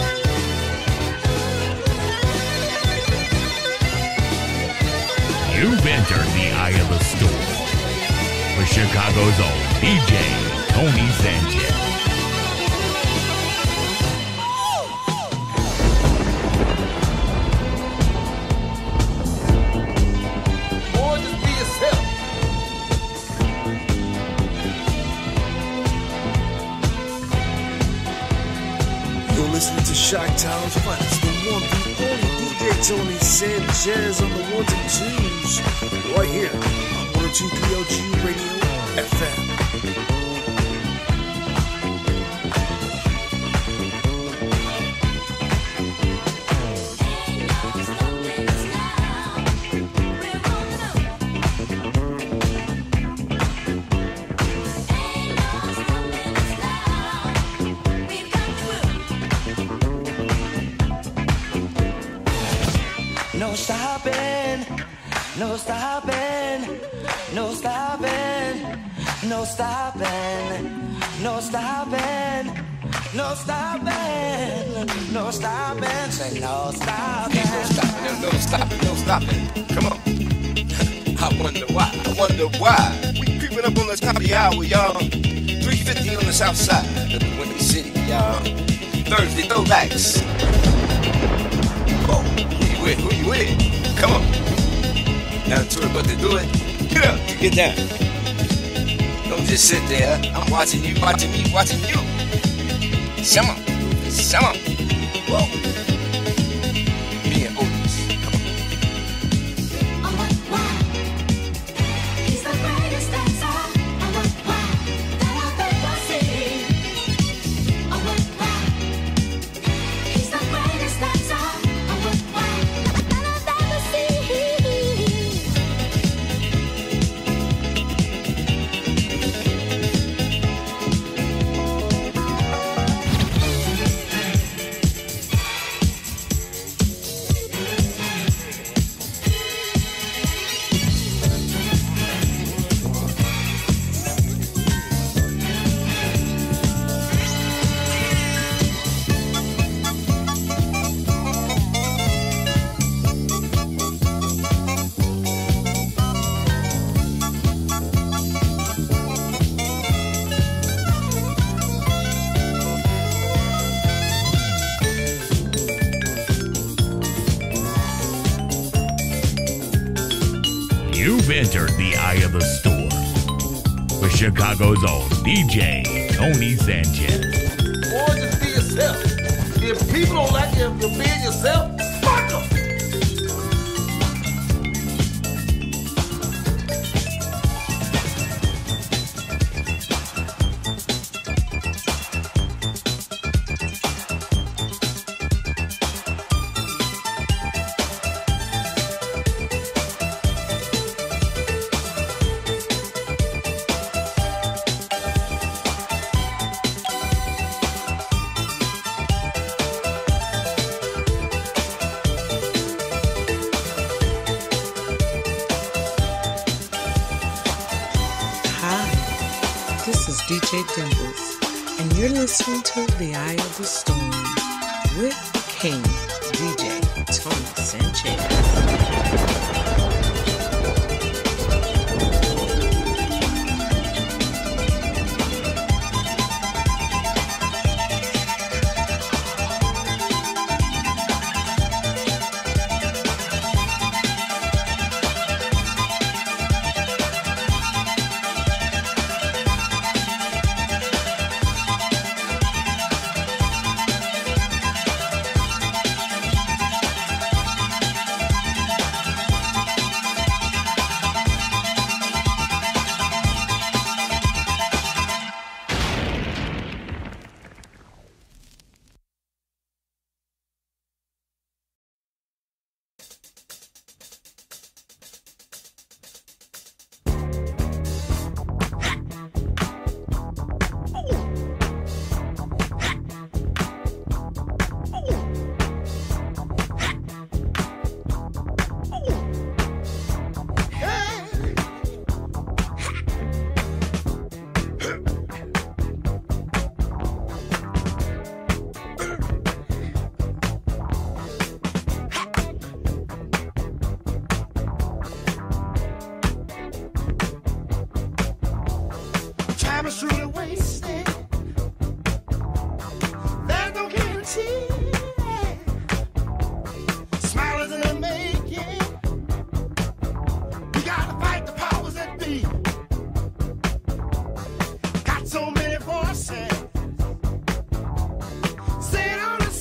You've entered the Eye of the Storm with Chicago's own D J Tony Sanchez. listening to Chi-Town's finest, the one, the only D J Tony Sanchez on the ones and twos, right here on one oh two D L G Radio F M. No stopping, no stopping, no stopping, no stopping, no stopping, no stopping, no stopping, say no stopping. No stopping, no stopping, no stopping. Come on. I wonder why, I wonder why. We creeping up on the top of the hour, y'all. three fifty on the south side of the Windy City, y'all. Thursday throwbacks. Oh, who you with? Who you with? Come on. Now to it, but to do it. Get up, you get down. Don't just sit there. I'm watching you, watching me, watching you. Come on, come on. Whoa. Me and Otis. Come on. Oh, what, why? He's the greatest dancer. Oh, what, why? That I've ever seen. Oh, what, why? He's the greatest dancer. Oh, what, why? That I've ever seen. You've entered the eye of the storm with Chicago's own D J Tony Sanchez. Boy, just be yourself. If people don't like you if you're being yourself, fuck them. Hi, this is D J Dimples, and you're listening to The Eye of the Storm with the King, D J Tony Sanchez. Time is truly wasted. There's no guarantee. Smile isn't a making. You gotta fight the powers that be. Got so many voices saying all the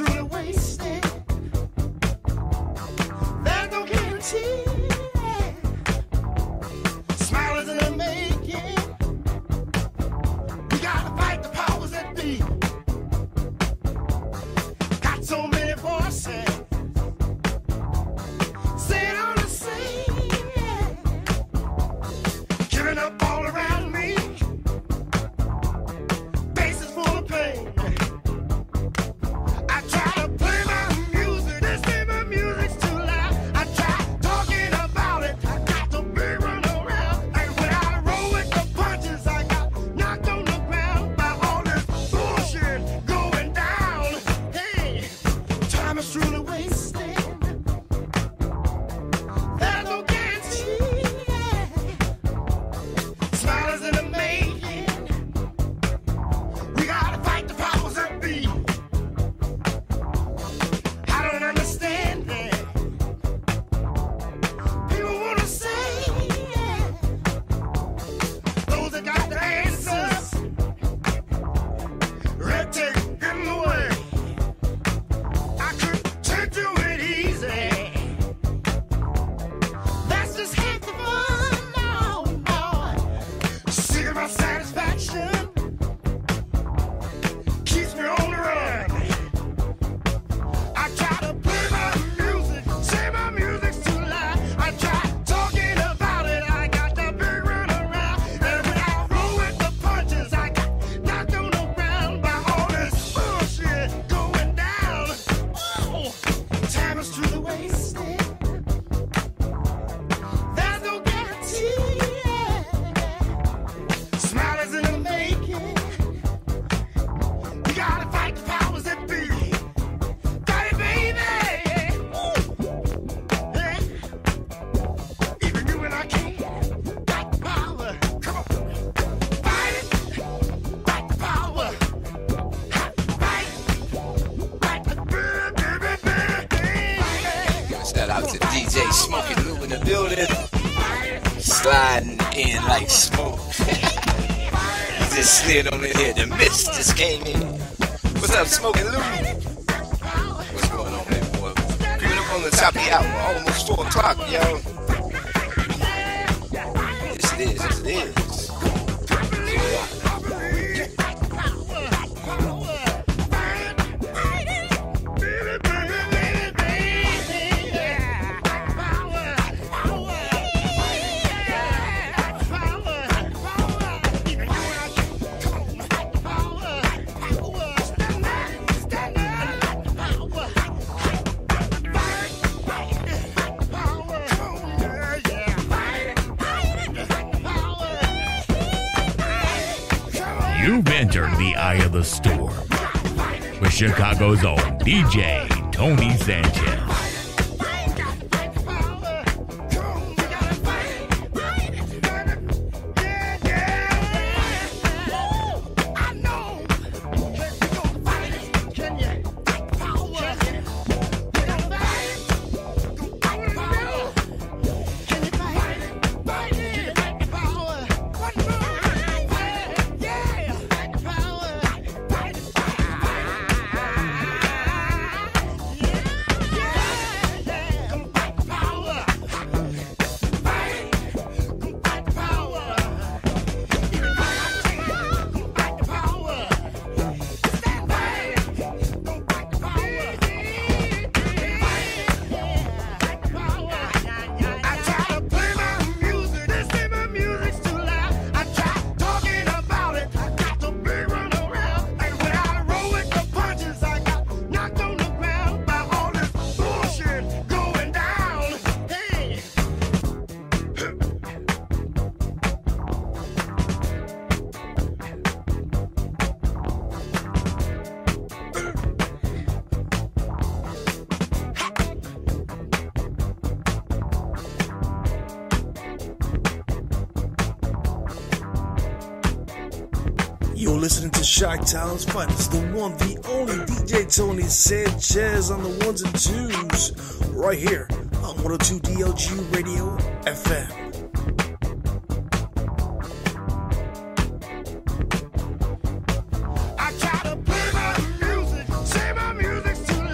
truly wasted. There's no guarantee. Smile is in the making. We gotta fight the powers that be. Got so many voices. Saying all the same. Giving up all around me. Bases full of pain. I try to play my music. They say my music's too loud. I try talking about it. I got the big run around. And when I roll with the punches, I got knocked on the ground by all this bullshit going down. Hey, time is truly wasted. There's no guarantee. Smile is in the making. We gotta fight the powers that be. I don't understand that. People wanna say those that got the answers. Red tape in the way. I couldn't turn to it easy. That's just half the fun. No, no. Seeking my satisfaction keeps me on the run. I try to play my music, say my music's too loud. I try talking about it, I got the big run around. And when I roll with the punches, I got knocked on the ground by all this bullshit going down. Oh, time is truly wasted. There's no guarantee. Smile is in the making. We gotta fight the powers that be. Got it, baby. Ooh. Yeah. Even you and I can. Got the power. Come on. Fight it. Fight the power. Ha, fight. Fight the baby, baby, baby. Shout out to D J Smoking Lou in the building. Sliding in like smoke. He just slid on in here. The mist just came in. What's up, Smoking Lou? What's going on, baby boy? Coming up on the top of the hour. Almost four o'clock, yo. Yes, it is. Yes, it is. You've entered the eye of the storm with Chicago's own D J Tony Sanchez. You're listening to Chi-Town's finest, the one, the only D J Tony Sanchez on the ones and twos, right here on one oh two D L G Radio F M. I try to play my music, say my music's too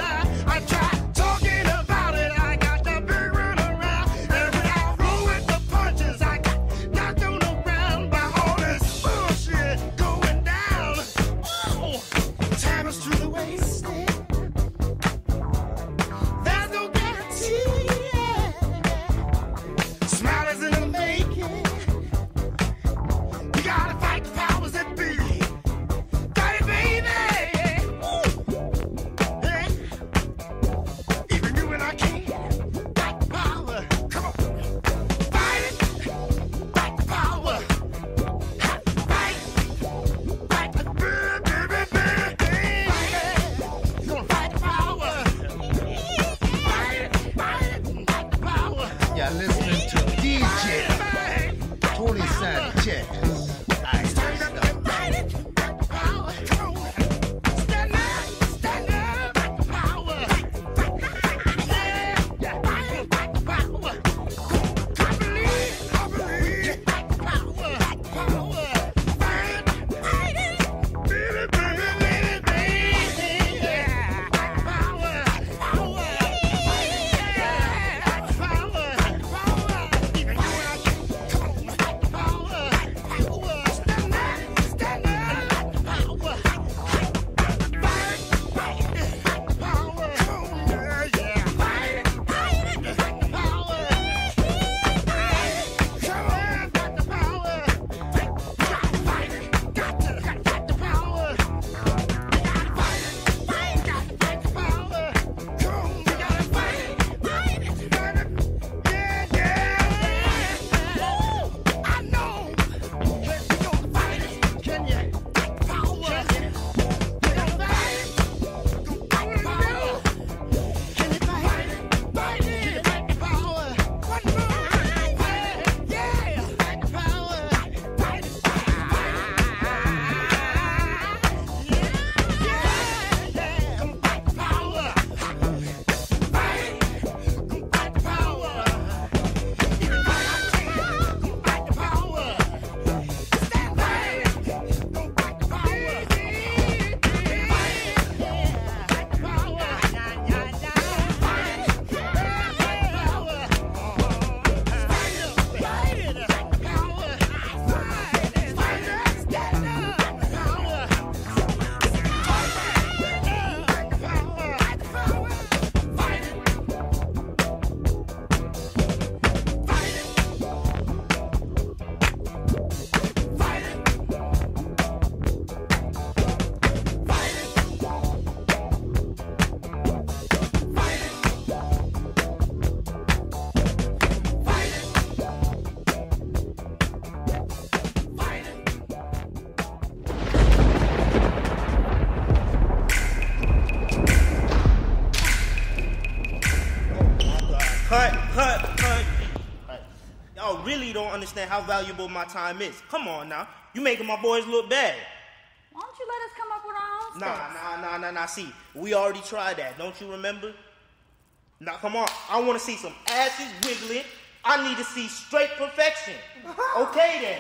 cut, cut, cut. Y'all really don't understand how valuable my time is. Come on now. You making my boys look bad. Why don't you let us come up with our own steps? Nah, nah, nah, nah, nah. See, we already tried that. Don't you remember? Now, come on. I want to see some asses wiggling. I need to see straight perfection. Okay, then.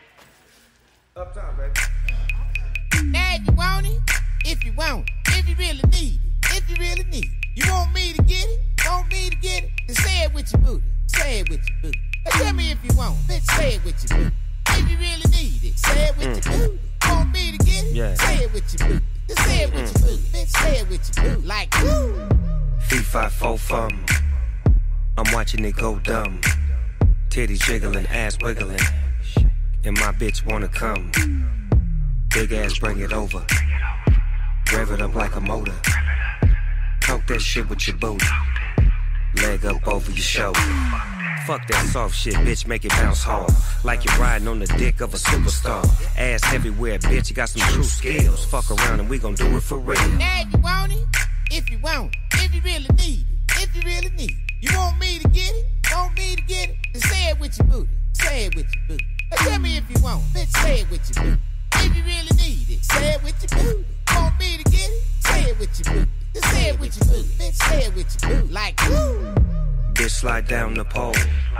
Up top, baby. Now, if you want it, if you want it, if you really need it, if you really need it. You want me to get it? Want me to get it? Then say it with your booty. Say it with your booty. Now tell me if you want it. Bitch, say it with your booty. If you really need it, say it with mm. your booty. Want me to get it? Yeah. Say it with your booty. Then say it with mm. your booty. Bitch, say it with your booty. Like, woo. Three, five, four, fum. I'm watching it go dumb. Titties jiggling, ass wiggling. And my bitch wanna come. Big ass, bring it over. Rev it up like a motor. Talk that shit with your booty. Leg up over your shoulder. Fuck that soft shit, bitch, make it bounce hard. Like you're riding on the dick of a superstar. Ass everywhere, bitch, you got some true skills. Fuck around and we gon' do it for real. Now if you want it, if you want it, if you really need it, if you really need it. You want me to get it, want me to get it, then say it with your booty, say it with your booty. Now tell me if you want it, bitch, say it with your booty. If you really need it, say it with your booty. Want me to get it, say it with your booty. Then say it with your booty, bitch, say it with your booty. Like, woo. Bitch slide down the pole,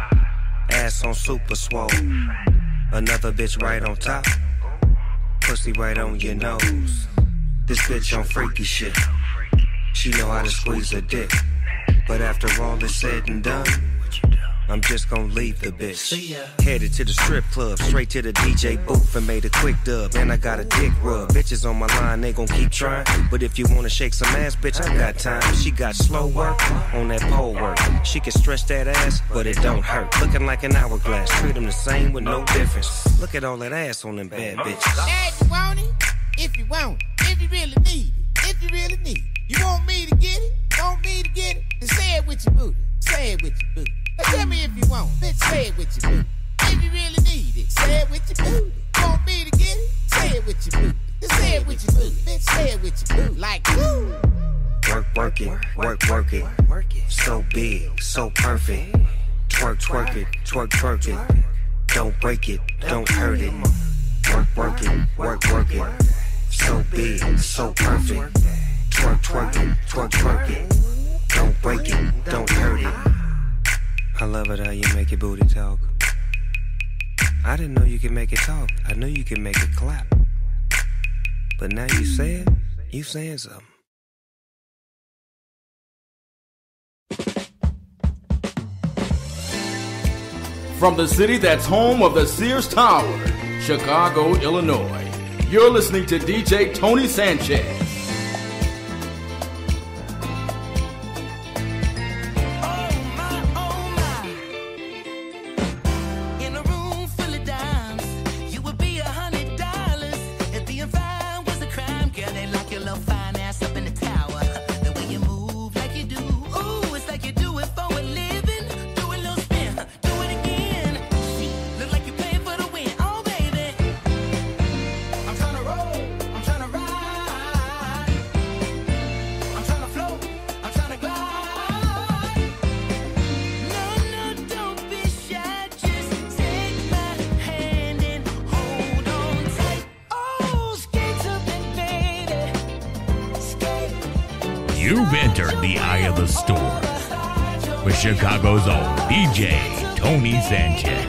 ass on super swole. Another bitch right on top, pussy right on your nose. This bitch on freaky shit, she know how to squeeze her dick. But after all is said and done, I'm just gonna leave the bitch. Headed to the strip club, straight to the D J booth and made a quick dub. And I got a dick rub. Bitches on my line, they gon' keep trying. But if you wanna shake some ass, bitch, I got time. She got slow work on that pole work. She can stretch that ass, but it don't hurt. Looking like an hourglass, treat them the same with no difference. Look at all that ass on them bad bitches. Now if you want it, if you want it, if you really need it, if you really need it. You want me to get it, want me to get it, then say it with your booty, say it with your booty. Now tell me if you want it, bitch, say it with your booty. If you really need it, say it with your booty. Want me to get it, say it with your booty. Then say it with your booty, bitch, say it with your booty. Like, woo. Work, work it, work, work it. So big, so perfect. Twerk, twerk it, twerk, twerk it. Don't break it, don't hurt it. Work, work it, work, work it. So big, so perfect. Twerk, twerk it, twerk, twerk it. Don't break it, don't hurt it. I love it how you make your booty talk. I didn't know you could make it talk. I knew you could make it clap. But now you say it, you saying something. From the city that's home of the Sears Tower, Chicago, Illinois, you're listening to D J Tony Sanchez. You've entered the eye of the storm with Chicago's own D J Tony Sanchez.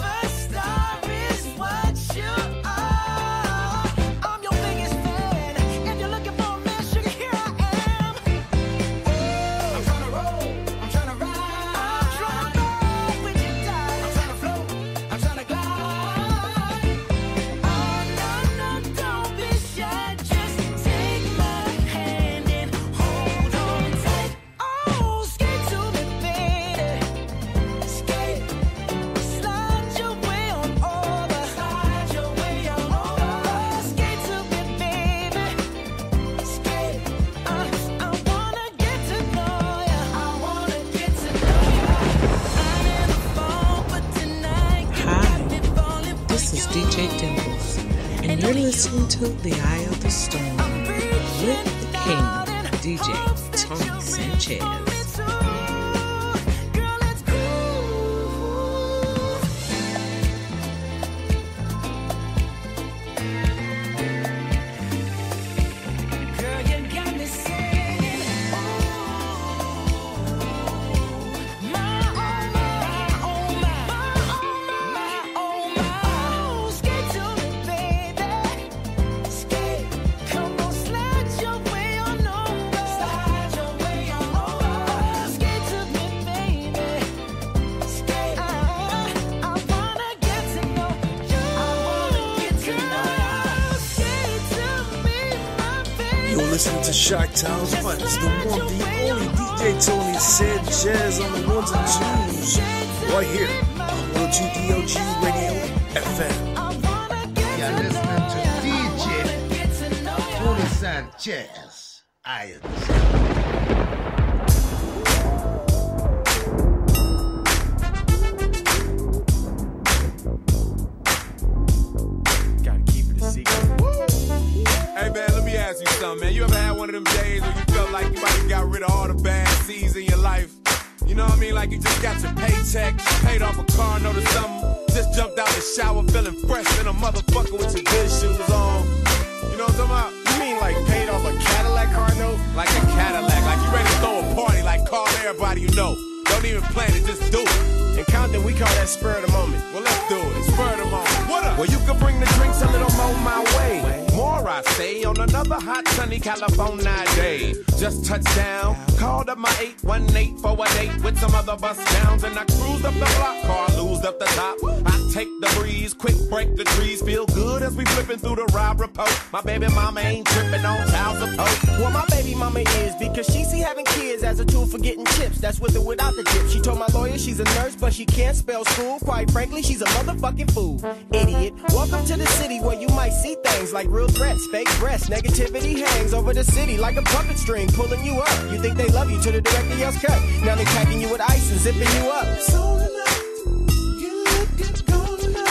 Superstar is what you are. I'm your biggest fan. D J Dimples, and you're listening to The Eye of the Storm with the king, D J Tony Sanchez. Listening to Chi-Town's finest, the one, the only D J Tony Sanchez on the ones and twos, right here on one oh two D O G Radio F M. You're listening to D J Tony Sanchez. I man, you ever had one of them days where you felt like you might have got rid of all the bad seeds in your life? You know what I mean? Like you just got your paycheck, paid off a car note or something, just jumped out the shower feeling fresh and a motherfucker with your good shoes on. You know what I'm talking about? You mean like paid off a Cadillac car note? Like a Cadillac, like you ready to throw a party, like call everybody you know. Don't even plan it, just do it. In Compton, we call that spur of the moment. Well, let's do it. Spur of the moment. What up? Well, you can bring the drinks a little more my way. More, I say, on another hot, sunny California day. Just touched down, called up my eight one eight for a date with some other bus downs, and I cruised up the block, car loosed up the top. I take the breeze, quick break the trees, feel good as we flipping through the ride report. My baby mama ain't tripping on child support. Well, my baby mama is, because she see having kids as a tool for getting chips. That's with or without the dip. She told my lawyer she's a nurse, but she can't spell school. Quite frankly, she's a motherfucking fool. Idiot. Welcome to the city where you might see things like real threats, fake breasts. Negativity hangs over the city like a puppet string pulling you up. You think they love you till the director yells cut. Now they packing you with ice and zipping you up. So tonight, you look good, go tonight.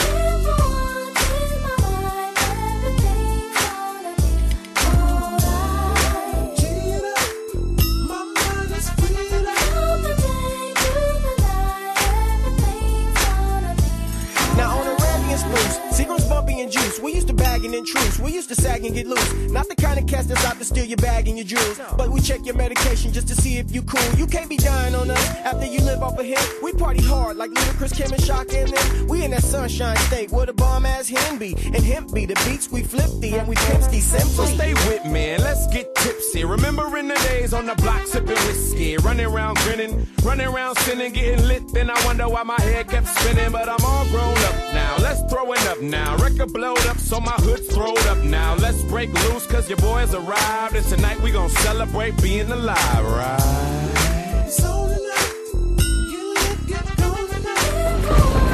Seagram's bumpy and juice. We used to bag and intrude. We used to sag and get loose. Not the kind of cats that's out to steal your bag and your jewels. But we check your medication just to see if you cool. You can't be dying on us after you live off a hit. We party hard like Ludacris, Kim, and Shaka and them. We in that sunshine state where the bomb ass hen be. And hemp be the beats we flip thee and we pimp thee simply. So stay with me and let's get tipsy. Remembering the days on the block sipping whiskey. Running around grinning, running around sinning, getting lit. Then I wonder why my head kept spinning. But I'm all grown up now. Let's throw it up now. Record blowed up, so my hood's throwed up now. Let's break loose, cause your boys arrived. And tonight we gon' celebrate being alive, right? So tonight, you look good, go tonight.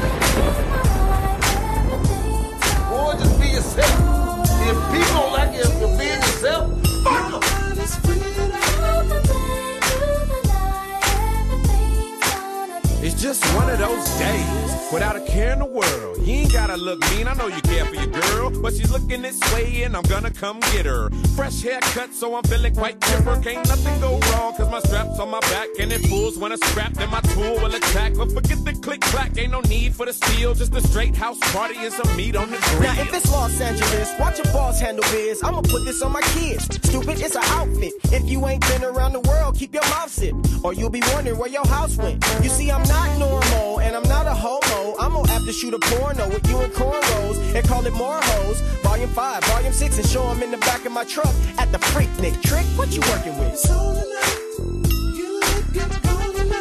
Boy, just be yourself. If people like you, if you're being yourself, fuck them. It's just one of those days without a care in the world. You ain't gotta look mean, I know you care for your girl, but she's looking this way and I'm gonna come get her. Fresh haircut, so I'm feeling quite chipper. Can't nothing go wrong, cause my strap's on my back, and if fools wanna scrap, then my tool will attack. But forget the click-clack, ain't no need for the steel, just a straight house party and some meat on the grill. Now if it's Los Angeles, watch your boss handle biz. I'ma put this on my kids. Stupid, it's an outfit. If you ain't been around the world, keep your mouth zipped, or you'll be wondering where your house went. You see, I'm not normal, and I'm not a homo. I'm gonna have to shoot a porno with you and cornrows and call it more hoes. Volume five, volume six, and show them in the back of my truck at the Freaknik. Trick, what you working with? So tonight, you look good, go tonight.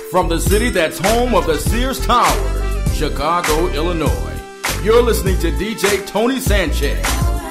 From the city that's home of the Sears Tower, Chicago, Illinois, you're listening to D J Tony Sanchez.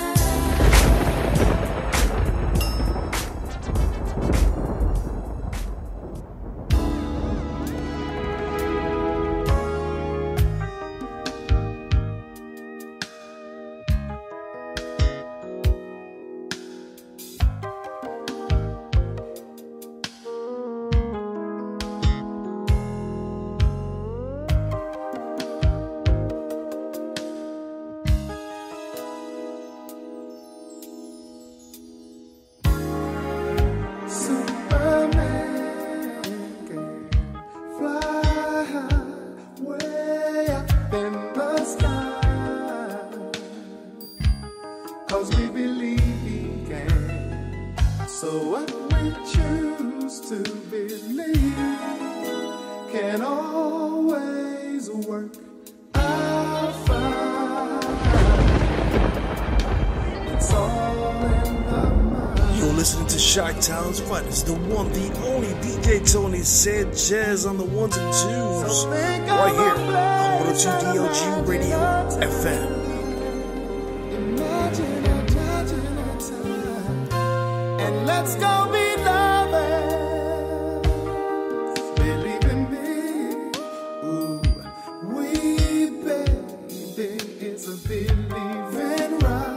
Town's finest, the one, the only D J Tony Sanchez on the ones and twos, right here on one oh two D L G Radio F M. Imagine, imagine a time, and let's go be lovers. Believe in me, ooh, we baby is a believing right.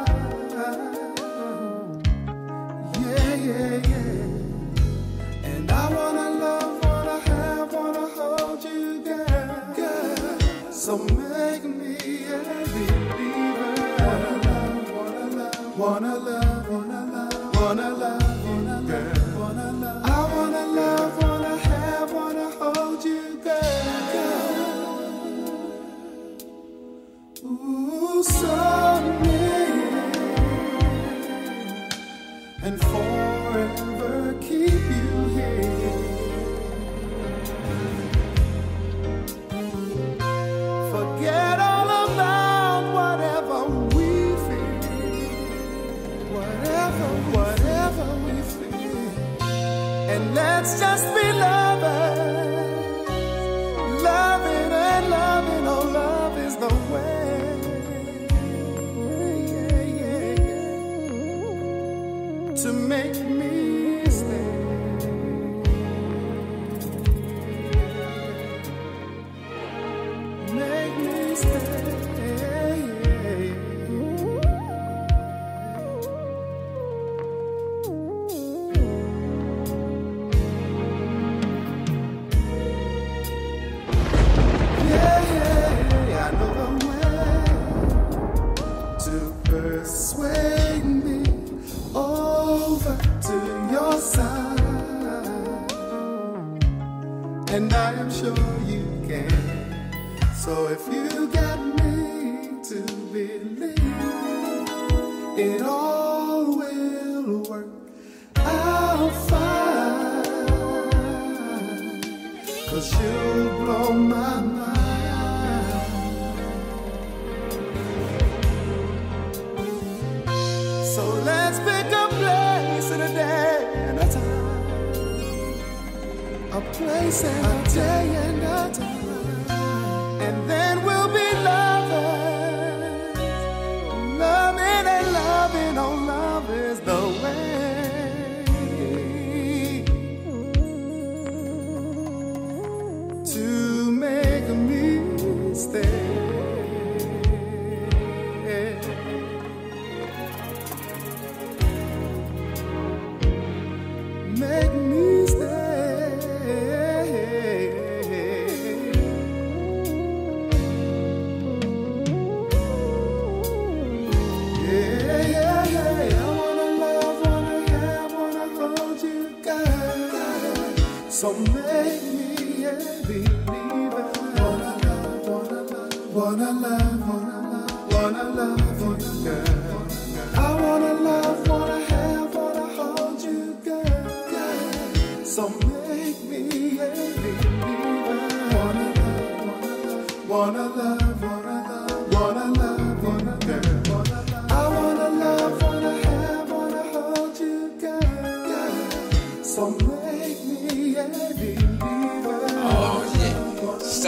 Yeah, yeah, yeah. So make me a believer. Wanna love, wanna love, wanna love, wanna love, wanna love, wanna love. I wanna love, wanna have, wanna hold you, girl. Ooh, so near and forever keep you here. Forget all about whatever we feel, whatever, whatever we feel, and let's just be lovers, loving and loving. Oh, love is the way. Yeah, yeah, yeah. To make me stay. Make me stay. Yeah, yeah, I know the way to persuade me over to your side, and I am sure you can. So if you got me to believe, it all will work out fine, 'cause you'll blow my mind. So let's pick a place and a day and a time, a place and a day and a time, and then we'll be lovers, loving and loving. Oh, love is the way to make me stay. Make me stay. Yeah, yeah, yeah. I wanna love, wanna have, wanna hold you, girl. So make me a believer. Wanna love, wanna love, wanna love, wanna love, wanna love you, girl. I wanna love, wanna have, wanna hold you, girl. So make me a believer. Wanna love, wanna love, wanna love, wanna love, wanna love, girl. I wanna love, wanna have, wanna hold you, girl. So make me a believer.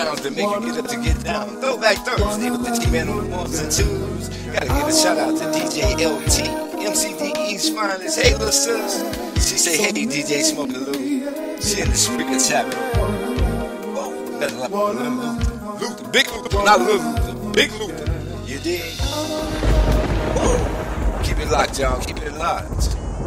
sounds that make you get up to get down. Throwback Thursday with the T-Man on the ones and twos. Gotta give a shout out to D J L T, M C D E's finest. Hey, little sis. She say, hey, D J Smoking Lou. She in the speaker tavern. Whoa, nothing like Luther. Luther, big Luther, not Luther, big Luther. You dig? Whoa. Keep it locked, y'all. Keep it locked.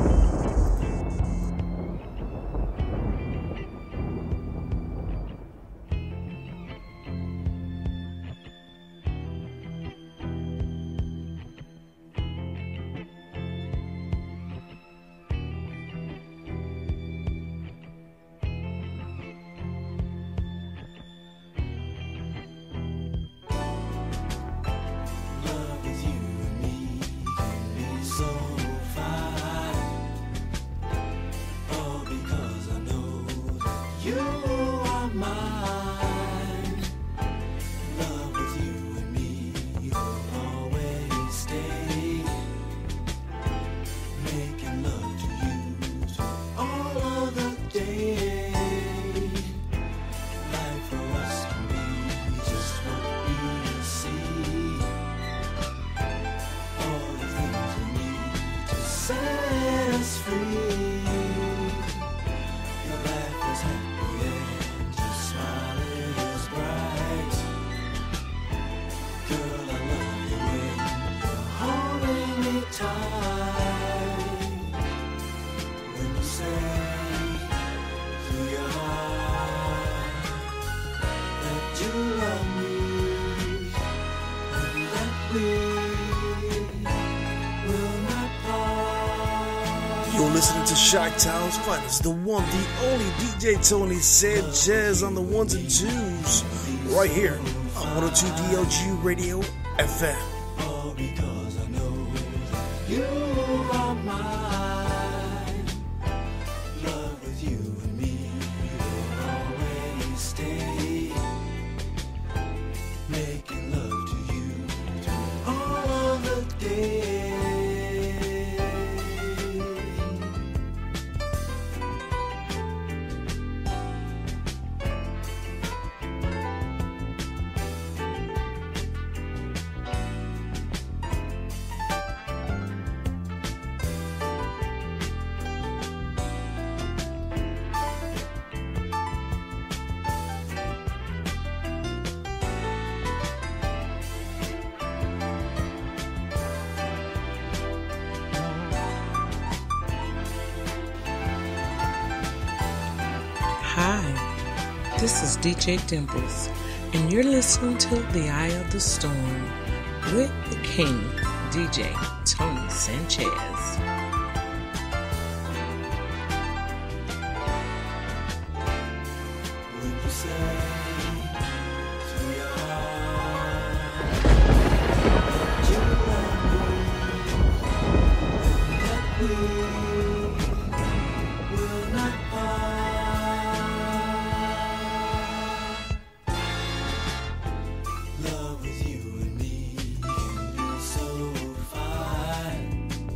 You're listening to Chi-Town's finest, the one, the only D J Tony Sanchez on the ones and twos, right here on one oh two D L G Radio F M. All because I know that you are mine. Love with you and me will always stay. Making love to you all of the day. Hi, this is D J Dimples, and you're listening to The Eye of the Storm with the King, D J Tony Sanchez. When you say to your heart that you love me, and that we will not part. Love with you and me can be so fine.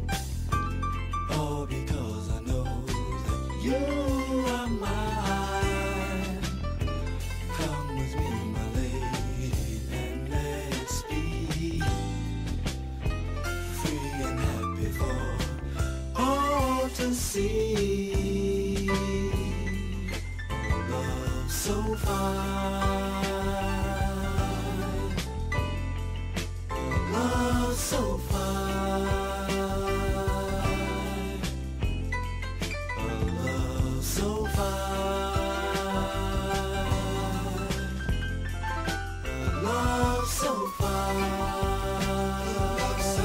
All because I know that you are mine. Come with me, my lady, and let's be free and happy for all to see. Love so fine, love so fine, love so fine, love so fine, love so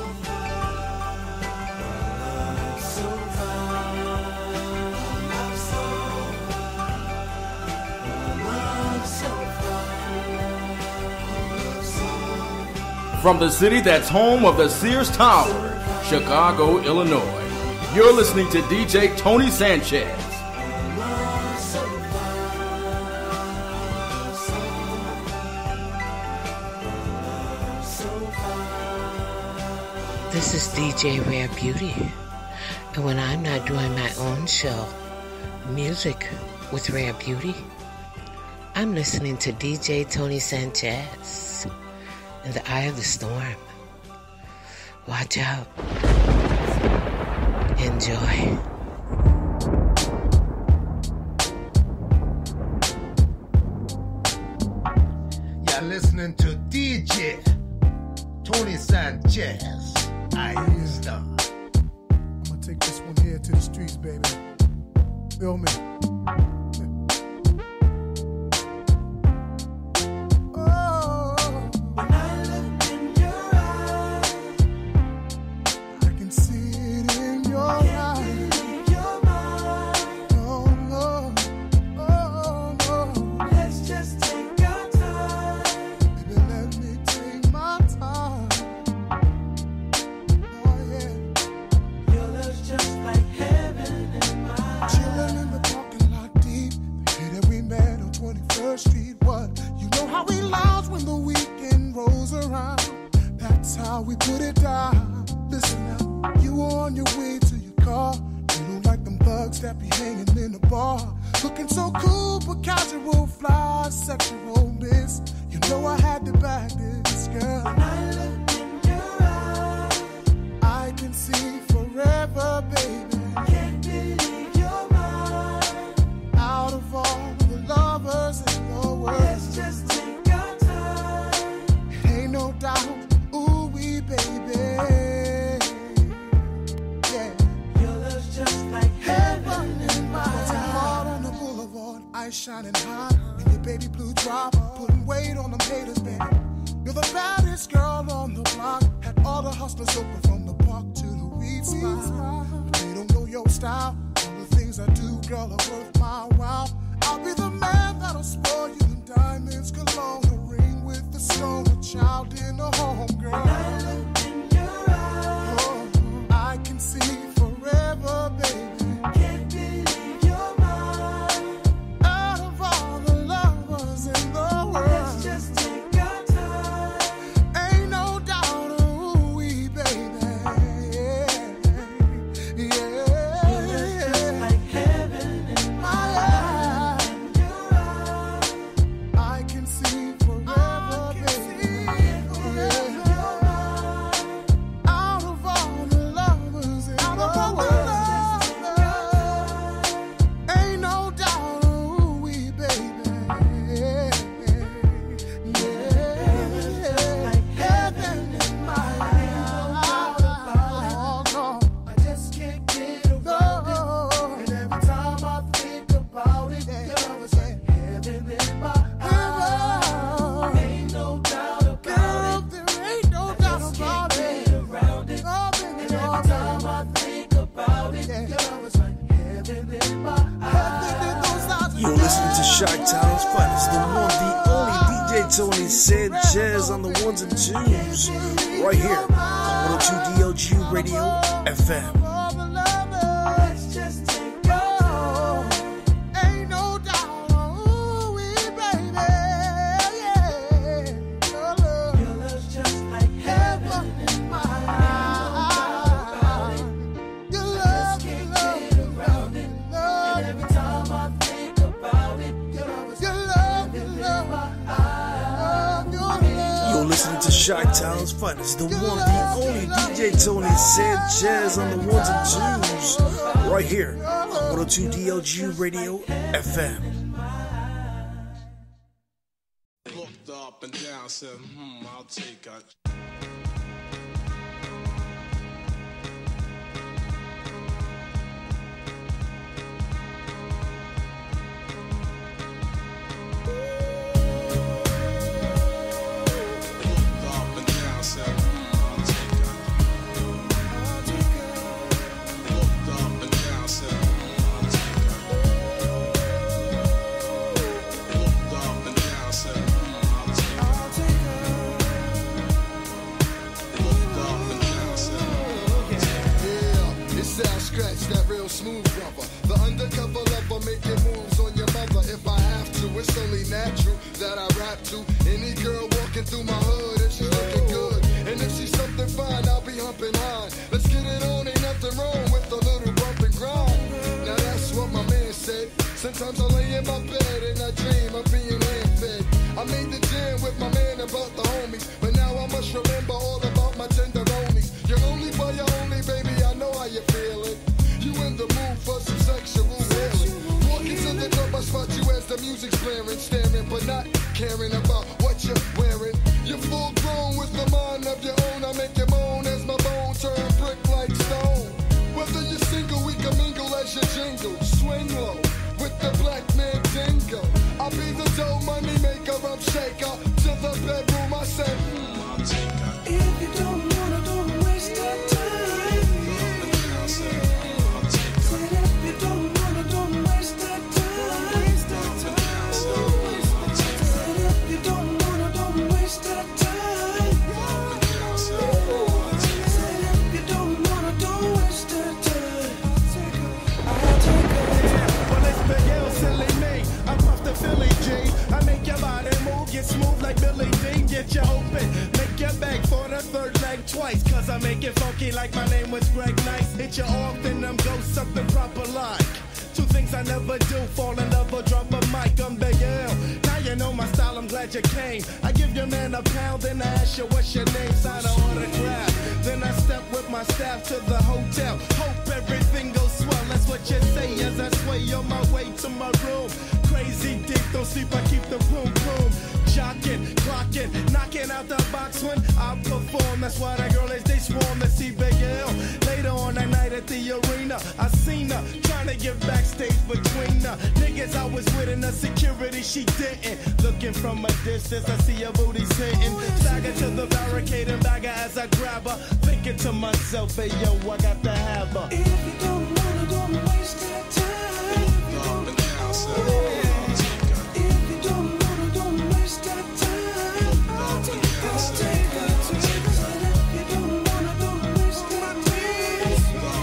From the city that's home of the Sears Tower, Chicago, Illinois, you're listening to D J Tony Sanchez. This is D J Rare Beauty, and when I'm not doing my own show, Music with Rare Beauty, I'm listening to D J Tony Sanchez in the eye of the storm. Watch out. Enjoy. You're listening to D J Tony Sanchez. I am star. I'm gonna take this one here to the streets, baby. Feel me? Tony Sanchez on the ones and twos, right here on one oh two D L G Radio F M. Chi-Town's finest, the one, the only D J Tony Sanchez on the ones and twos, right here on one oh two D L G Radio F M. Looked up and down, said, hmm, I'll take it. Smooth brother, the undercover lover making moves on your mother if I have to. It's only natural that I rap to any girl walking through my hood if she's looking good. And if she's something fine, I'll be humping high. Let's get it on, ain't nothing wrong with a little bump and grind. Now that's what my man said. Sometimes I lay in my bed and I dream of being laid the music's blaring, staring, but not caring about what you're wearing. You're full grown with the mind of your own. I make you moan as my bones turn brick like stone. Whether you're single, we can mingle as you jingle. Swing low with the black man dingo. I'll be the dough money maker, I'm shaker. To the bedroom, I say, mm, I'll take her. If you don't wanna, don't waste that time. Said if you don't wanna, don't waste that time. Said if you don't wanna, don't waste that time. Said if you don't wanna, don't waste that time. I'll take her. Well, it's Big L, silly me. I puff the Philly G. I make your body move, get smooth like Billy Dean. Get you open, make your back for the third leg twice. Cause I make it funky like my name was Greg Nice. Hit you off, then I'm go something proper like. Two things I never do, fall in love or drop a mic. I'm Big L. Now you know my style, I'm glad you came. I give your man a pound, then I ask you what's your name. Sign an autograph. Then I step with my staff to the hotel. Hope everything goes swell, that's what you say as I sway on my way to my room. Crazy deep, don't sleep, I keep the boom boom. Jocking, clocking, knocking out the box when I perform. That's why the girl is they swarm to see Big L. Later on that night at the arena, I seen her trying to get backstage between the niggas I was with and the security she didn't. Looking from a distance, I see her booty sitting. Stagger to the barricade and bagger as I grab her. Thinking to myself, hey yo, I got to have her. If you don't wanna, don't waste that time. If you don't wanna, if you don't wanna, don't waste that time. I'll take her, I'll take her, take her. Said if you don't wanna, don't waste that time.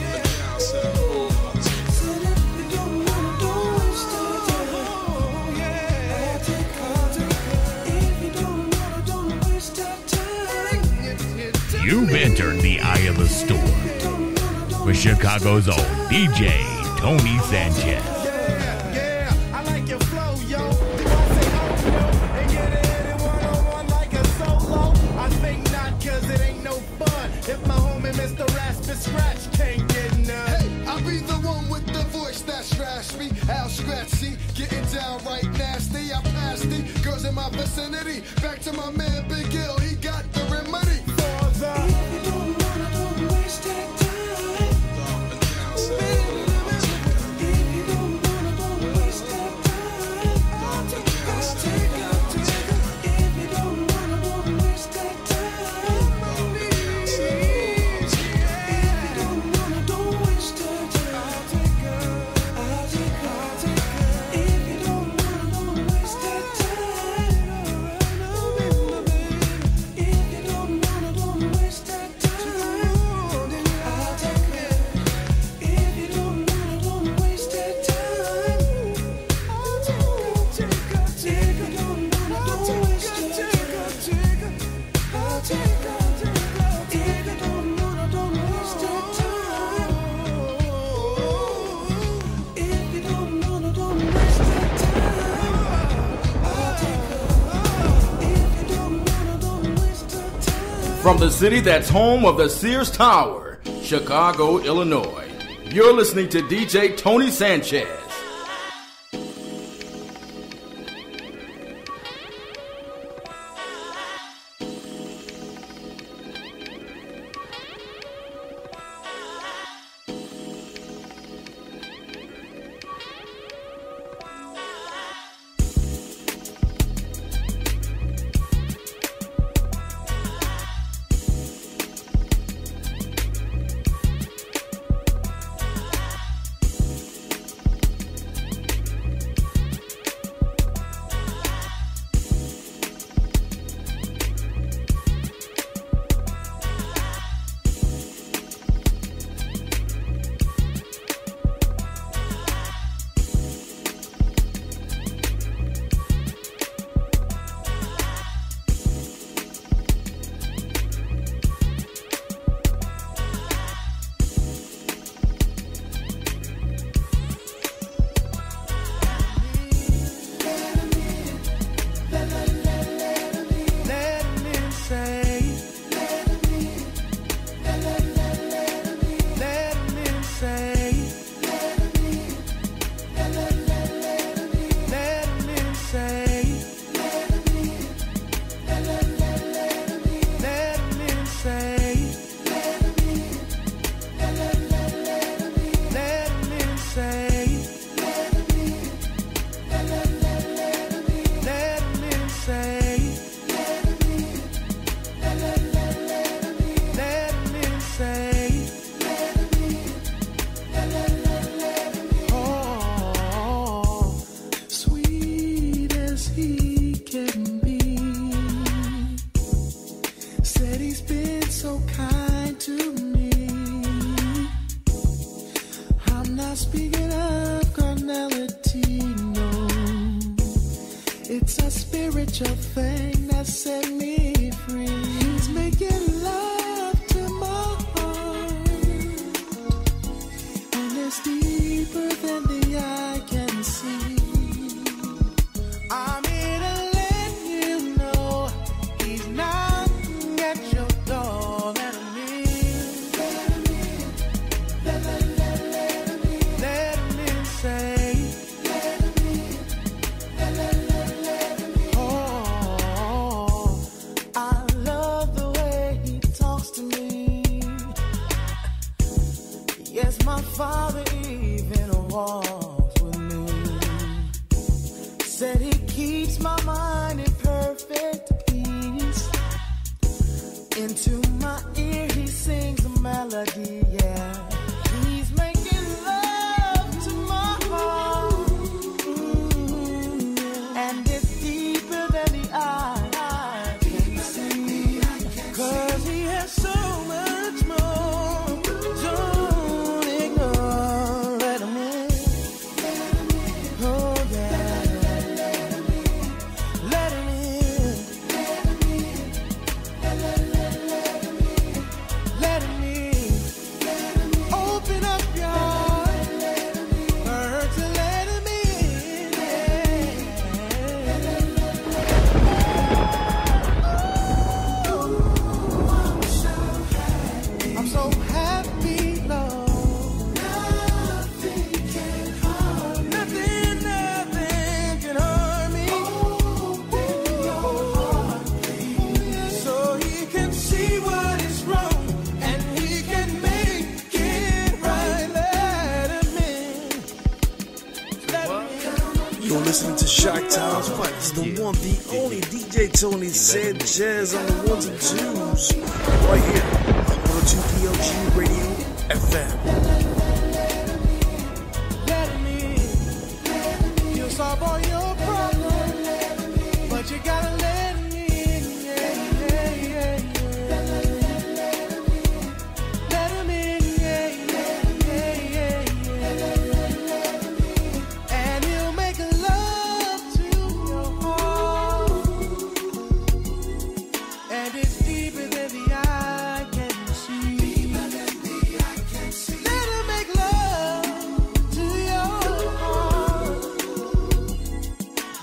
Said if you don't wanna, don't waste that time. I'll take her, I'll take her. If you don't wanna, don't waste that time. You've entered the eye of the storm with Chicago's own D J Tony Sanchez. I like your flow, yo. You want to say oh, yo, and get it hit it one-on-one like a solo? I think not, cause it ain't no fun if my homie Mister Raspy Scratch can't get none. Hey, I be the one with the voice that's raspy. Al Scratchy, getting down right nasty. I pass the girls in my vicinity. Back to my man Big L, he got the remedy. For the If you don't wanna, don't waste that time. If you don't wanna, don't waste that time. I'll take her, I'll take her, take her. If you don't wanna, don't waste that time. If you don't wanna, don't waste that time. I'll take her, I'll take her, I'll take her. If you don't wanna, don't waste that time. If you don't wanna, don't waste that time. I'll take her. If you don't wanna, don't waste that time. I'll take her, take her, take her. If you don't wanna, don't waste that time. I'll take her, take her. If you don't wanna, don't waste that time. If you don't wanna, don't waste that time. I'll take her. If you don't wanna, don't waste that time. From the city that's home of the Sears Tower, Chicago, Illinois, you're listening to D J Tony Sanchez. Said he's been so kind to me. I'm not speaking of carnality, no. It's a spiritual thing that set me free. He's making love to my heart, and it's deeper than the eye can see. I'm here to let you know he's knocking at your door. Let him in. Let him in. Let, let, let, let him in. Let him in, say. Let him in. Let, let, let, let him in. Oh, I love the way he talks to me. Yes, my Father even walks with me. Said he keeps my mind in perfect peace. Into my ear he sings a melody, yeah. He's making love to my heart. Mm, and it's deeper than the eye can see. Cause he has so much more. Don't ignore, let him in. Oh yeah. Let him in. Let him in. Open up your heart for her to let him in. I'm so happy, Lord. Nothing can harm me. Nothing, nothing can harm me. Open your heart, please, so he can see what is wrong and he can make it right. Let him in. Let him in. You're listening to Shock Town's Finest, the one, the only D J Tony Sanchez on the ones and twos, right here on one oh two D L G Radio F M. Let him in. He'll solve all your problems, but you gotta let him in. Yeah, yeah, yeah, yeah. Let him in. Yeah, yeah, yeah, yeah. And he'll make love to your heart, and it's deeper than the eye can see. Let him make love to your heart.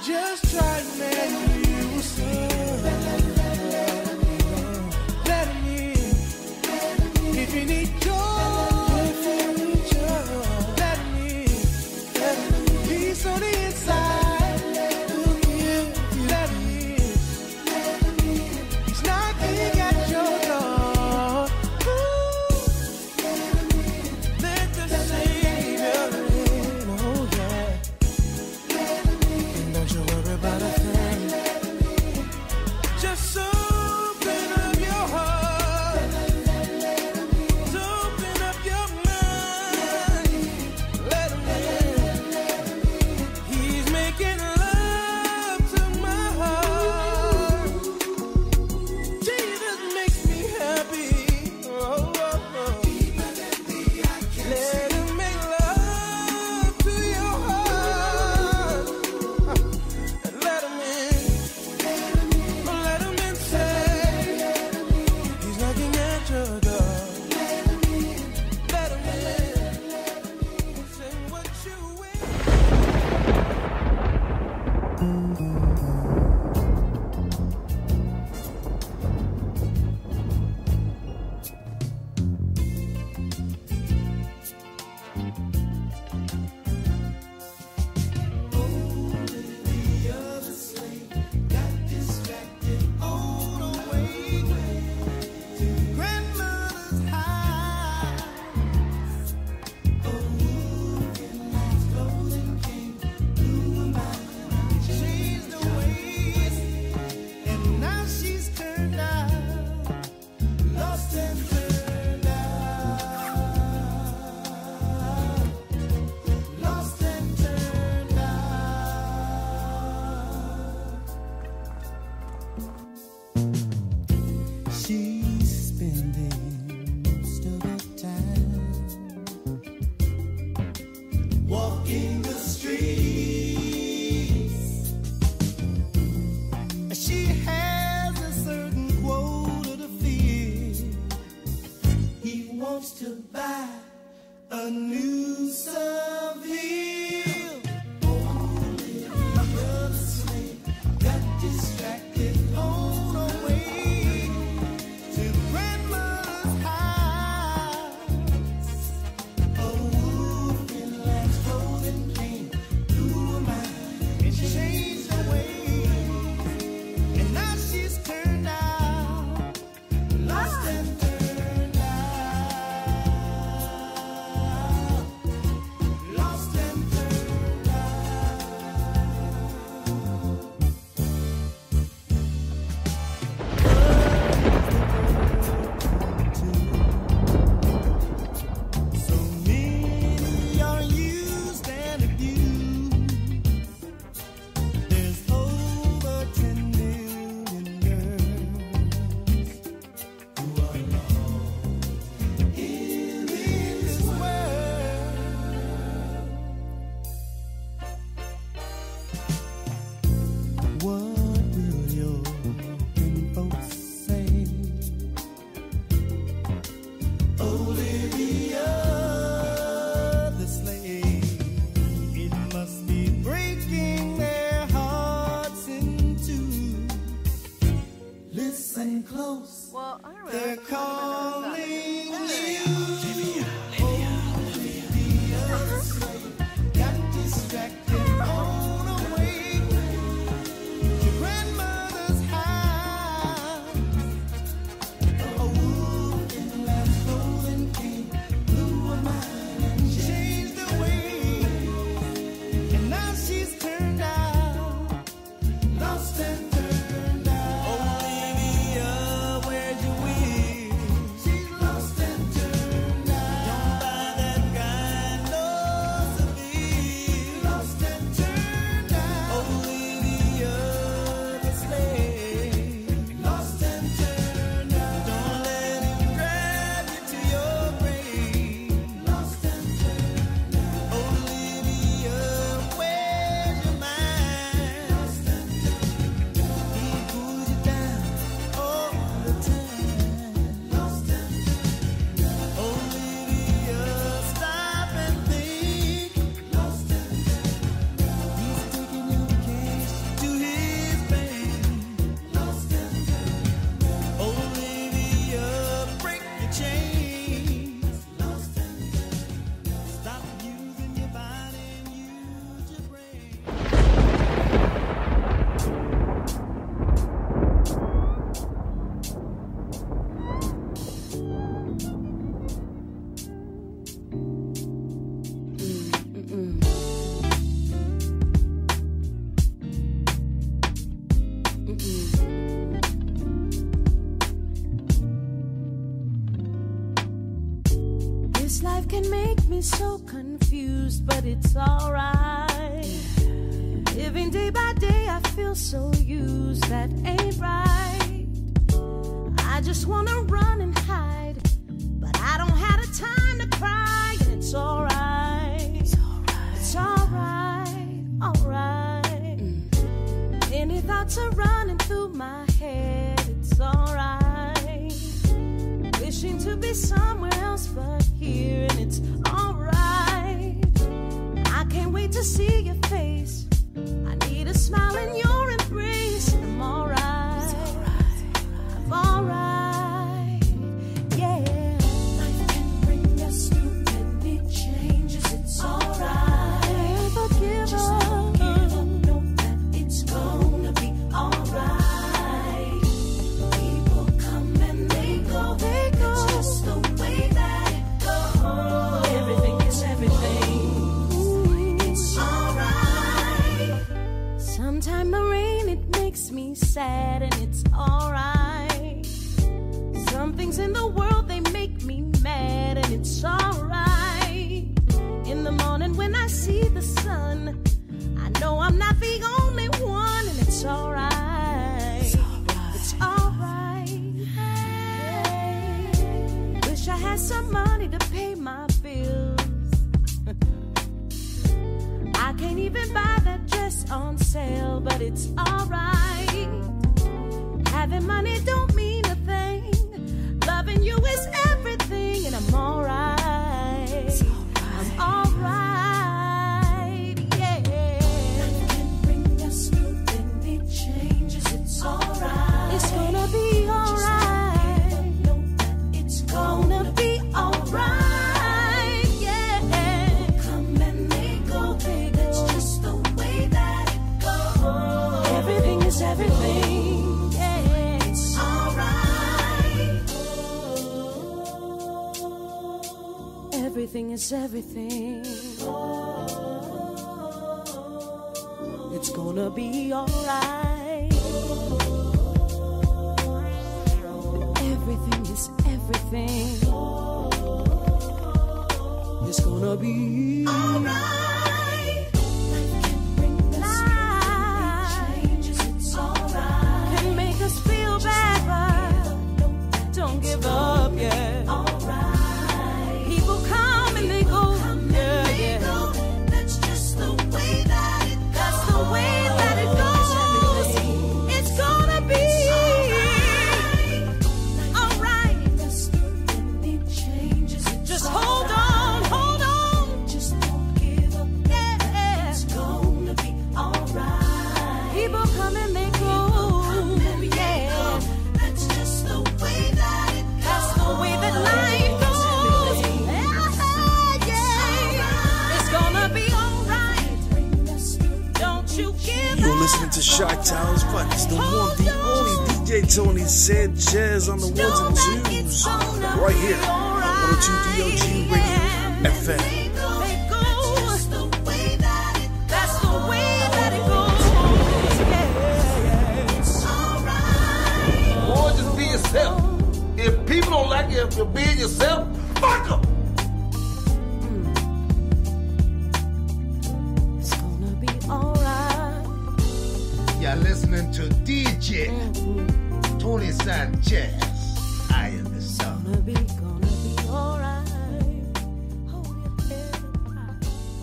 a new Seville. Olivia the slave got distracted on her way to grandma's house. A wolf in last golden came through her mind and changed her ways. And now she's turned out, lost and turned out, lost and turned So many are used and abused. There's over ten million girls who are lost in this world. What will your folks say? Olivia the slave, it must be breaking their hearts in two. Listen close, Well, I don't they're really calling you. Olivia the slave got distracted on her way to grandmother's house. A wolf in last golden came blew her mind and changed her ways. And now she's turned out, lost and turned out. Olivia, where'd you win? She's lost and turned out. Don't buy that guy no Seville. Lost and turned out. Olivia the slave, lost and turned out. Don't let him drag you to your grave. Lost and turned out. Olivia, where's your mind? Lost and turned out. He pulls you down all the time. Lost and turned out. Olivia, stop and think. Lost and turned out. He's taking your cash to his bank. Lost and turned out. Olivia, break your chains. Lost and turned out. Stop using your body and use your brain. This life can make me so confused, but it's alright. Living day by day, I feel so used, that ain't right. I just wanna run and hide, but I don't have the time to cry, and it's alright. It's alright. It's alright, alright. Any thoughts are running through my head, it's alright. Wishing to be somewhere else but here, and it's alright. I can't wait to see your face. I need a smile in your embrace. I'm alright. I'm alright. Yeah. Life can bring us through many changes. It's alright. Never give Just up. don't give up. Know that it's gonna be alright. People come and they go. They go. It's just the way that it goes. Everything is everything. It's alright. Sometime the rain, it makes me sad, and it's alright. Some things in the world, they make me mad, and it's alright. In the morning when I see the sun, I know I'm not the only one, and it's alright. It's alright. Wish I had some money to pay my bills. I can't even buy that dress on sale, but it's alright. Having money don't mean a thing. Loving you is everything, and I'm alright. everything is everything. It's gonna be alright. Everything is everything. It's gonna be alright. Life can bring us big changes. It's alright. Can make us feel bad, but don't give up yet. Alright. People come and they go. Yeah, yeah. That's just the way that it goes. That's the way that it goes. It's gonna be alright. Just hold on, hold on. Just don't give up. Yeah, it's gonna be alright. People come and they go. Yeah, that's just the way that it goes. That's the way that life goes. Yeah, yeah. It's gonna be alright. Don't you give You're up. listening to Shark Towers, but it's the one, the only D J Tony Sanchez on the ones and twos. Right here on one oh two D O G Radio F M. That's the way that it goes. Yeah. It's alright. Boy, just be yourself. If people don't like you if you're being yourself, fuck them. It's gonna be alright. You're listening to D J Tony Sanchez. I am the song. Gonna be, gonna be alright. Hold your head up high.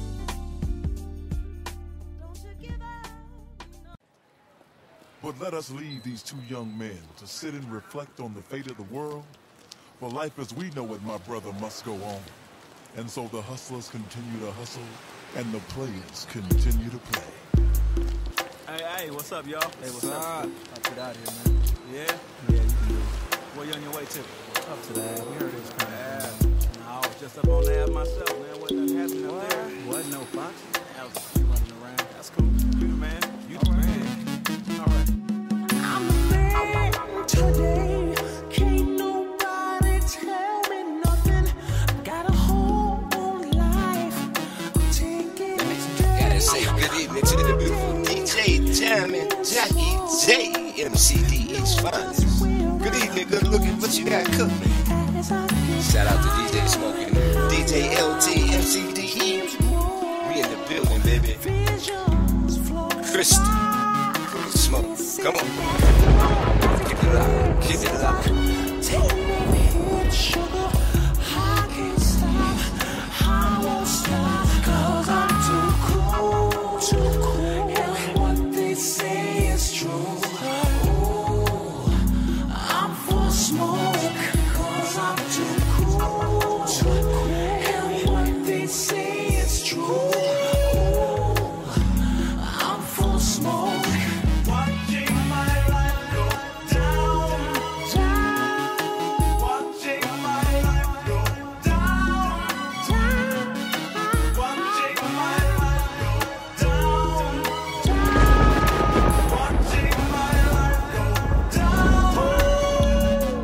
Don't you give up. But let us leave these two young men to sit and reflect on the fate of the world. For life as we know it, my brother, must go on. And so the hustlers continue to hustle, and the players continue to play. Hey, hey, what's up, y'all? Hey, what's up? I'll get out of here, man. Yeah? Yeah, you can do it. Where you on your way to? Up to that. We heard it was coming. Yeah. No, I was just up on that myself, man. Wasn't nothing happening up What? there. Wasn't no fox? I was just running around. That's cool. You the man. You the man. All right. I'm a man today. Can't nobody tell me nothing. Got a hold on life. I'm taking it Gotta say good evening to the beautiful D J Jamming Jackie J M C D's finest. Good evening, good looking. What you got cooking? Shout out to D J Smoking, D J L T M C D E. We in the building, baby. Kristen, full of smoke. Come on, keep it loud, keep it loud. Take me here, sugar. I can't stop. I won't stop. Cause I'm too cool, too cool. And what they say is true. Ooh, I'm full of smoke. Cause I'm too cool, too cool. And what they say is true. Ooh, I'm full of smoke. Watching my life go down, down. Watching my life go down, down. Watching my life go down, down. Watching my life go down.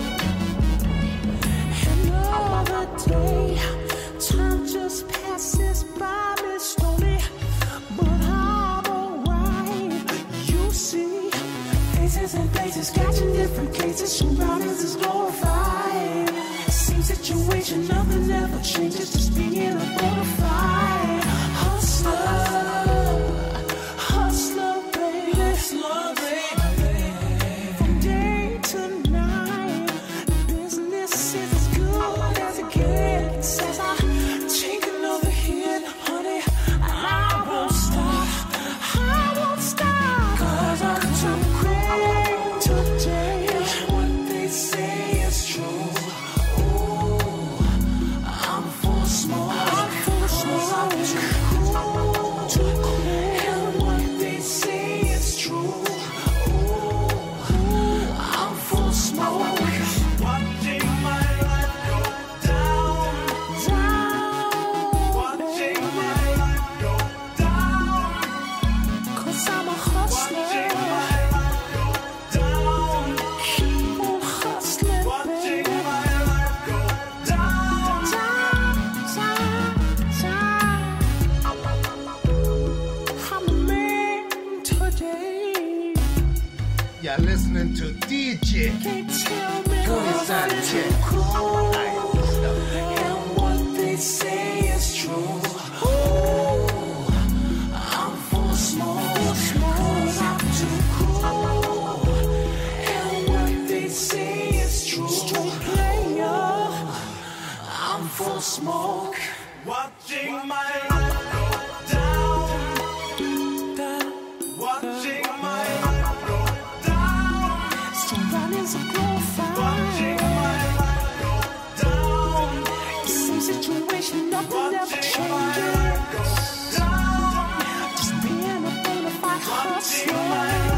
Another day, time just passes by me slowly, but I'm alright. You see, faces and places catching different cases, surroundings is glorified. Same situation, nothing ever changes, just being a bona fide hustler, hustler, baby, hustler, baby. From day to night, business is as good as it gets. As I take another hit, honey, I won't stop, I won't stop. Cause I'm too great today. What they say is true. Ooh, I'm full of smoke. Sanchez. And what they say is true. Ooh, I'm full of smoke, smoke, I'm too cool. And what they say is true. Straight player, I'm full of smoke. Watching my life go down, down. Watching my life go down. Surroundings of profile. Watching my life go down. The same situation, nothing ever changes. Just being a bona fide hustler.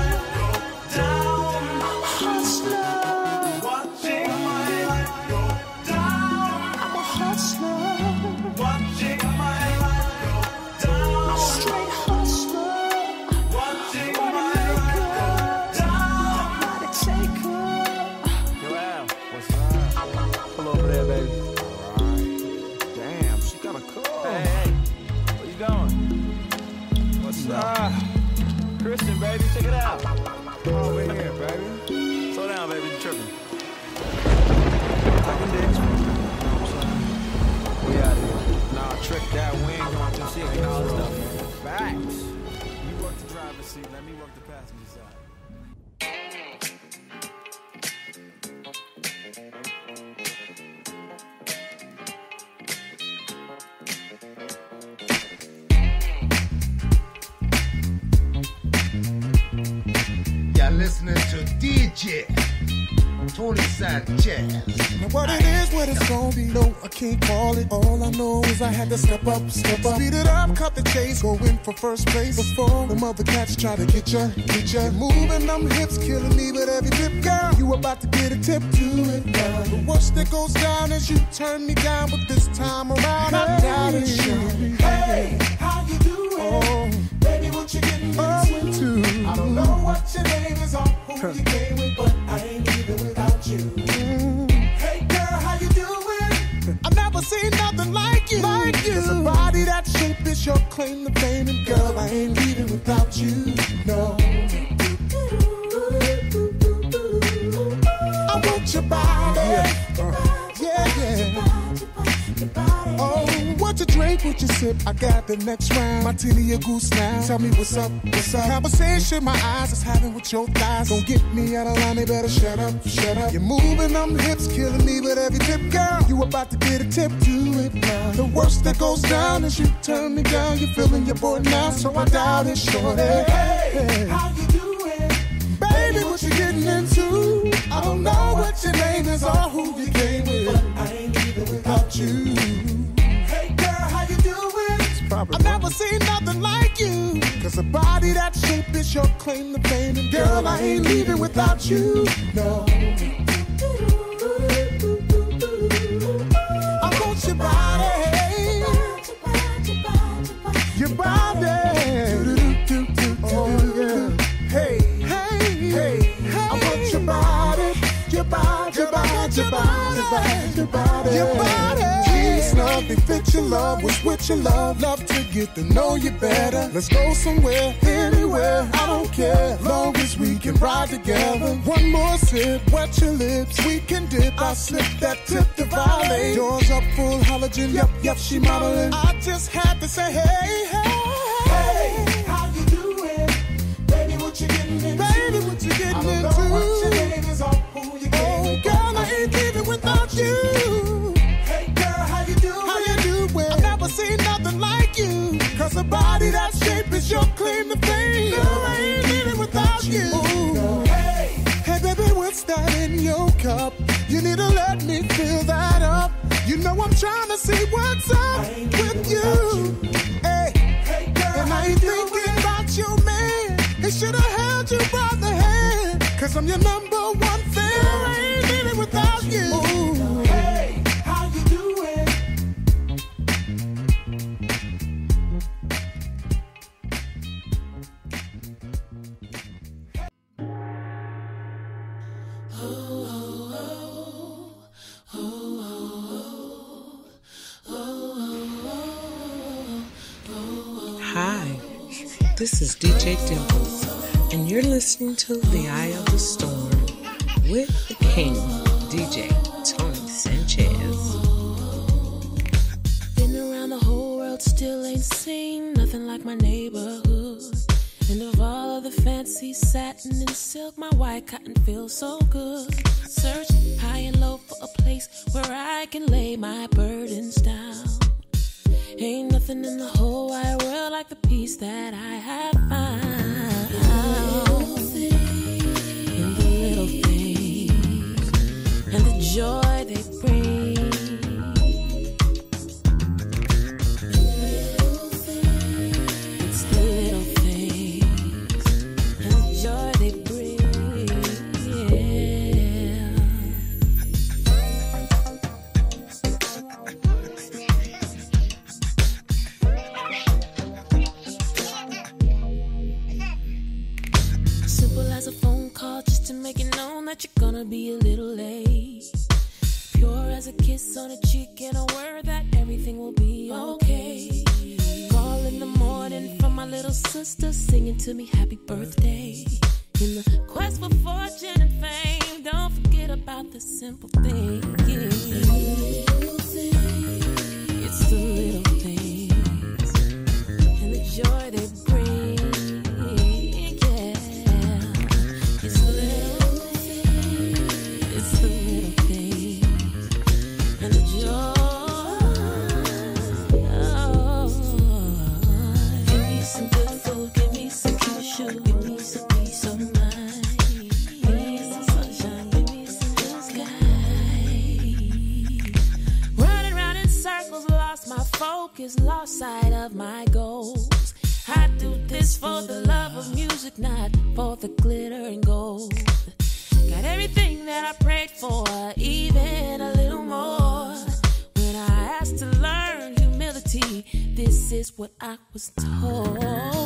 Hustler. Watching my life go down. I'm a hustler. Watching my life go down. Straight hustler. Watching my life go down. Money taker. Yo, Al, what's up? Pull over there, baby. Alright. Damn, she got a call. Hey, hey, where you going? What's up? Christian, baby, check it out. Come over here, baby. Slow down, baby, you tripping. Taking dicks. We out here. Nah, trick that. We ain't going through shit. Ain't all stuff. Facts. You work the driver's seat. Let me work the passenger side. You're listening to D J Tony Sanchez. Now what it is, what it's gonna be, no, I can't call it. All I know is I had to step up, step up, speed it up, cut the chase, go in for first place before the mother cats try to get ya, get ya. Moving them hips, killing me with every dip, girl. You about to get a tip, do it now. The worst that goes down is you turn me down, but this time around I doubt it. Hey, how you doing? Oh, Baby, what you getting into? oh, into. I don't know what your name is or who you came with, but I ain't leaving without you. Mm. Hey girl, how you doing? I've never seen nothing like you. Like you. There's a body that shape is your claim to fame, and girl, I ain't leaving without you. No. I want your body. Yeah, uh, yeah. yeah. Oh, what you drink, what you sip? I got the next round. Martini or goose now. Tell me what's up, what's up? Conversation my eyes is having with your thighs. Don't get me out of line, they better shut up, shut up. You're moving them hips, killing me with every tip, girl. You about to get a tip, do it now. The worst that goes down is you turn me down. You're feeling your boy now, so I doubt it, shorty. Hey, Hey. how you doing? Baby, what you getting into? I don't know what your name is or who you came with, But I ain't leaving without you. Hey girl, how you doing? I've never seen nothing like you. Cause a body that shape is your claim to fame, and girl, I ain't leaving without you. No. I want your body. Your body. Oh yeah. Hey, hey, hey, hey. I want your body. Your body, your body, your body, your body, your body. Jeans love, they fit your love, was with your love. Love to get to know you better. Let's go somewhere, anywhere, I don't care. Long as we can ride together. One more sip, wet your lips, we can dip. I slip that tip to violate. Doors up full halogen, yep, yep, she modeling. I just had to say, hey, hey, Hey, how you doing? Baby, what you getting into? baby, what you I getting don't into? know what your name is or who you came Oh, with, girl, but I ain't leaving without you. Hey girl, how you doing? How you doing? I've never seen nothing like you. Cause a body that shape is your claim to fame. Girl, I ain't leaving without you. Hey, Hey, baby, what's that in your cup? You need to let me fill that up. You know I'm trying to see what's up with you. Hey, hey girl, and how I you ain't doing? thinking about your man. He should have held you by the hand. Cause I'm your number one fan. I ain't leaving without you. Hey, how you doing? Hi, this is D J Dimples, and you're listening to The Eye of the Storm with the King. D J Tony Sanchez. Been around the whole world, still ain't seen nothing like my neighborhood. And of all of the fancy satin and silk, my white cotton feels so good. Search high and low for a place where I can lay my burdens down. Ain't nothing in the whole wide world like the peace that I have found. In the little things and the joy they bring. It's the little things and the joy they bring. Yeah. Simple as a phone call just to make it known that you're gonna be a little late. Pure as a kiss on a cheek and a word that everything will be okay. Call in the morning from my little sister singing to me happy birthday. In the quest for fortune and fame, don't forget about the simple things. It's the little things and the joy they bring. It's the little things, it's the little things, and the joy. Give me some good food, give me some cute shoes, give me some peace of mind. Give me some sunshine, give me some blue sky. Running round in circles, lost my focus, lost sight of my goals. I do this for the love of music, not for the glitter and gold. Got everything that I prayed for, even a little more. When I asked to learn humility, this is what I was told.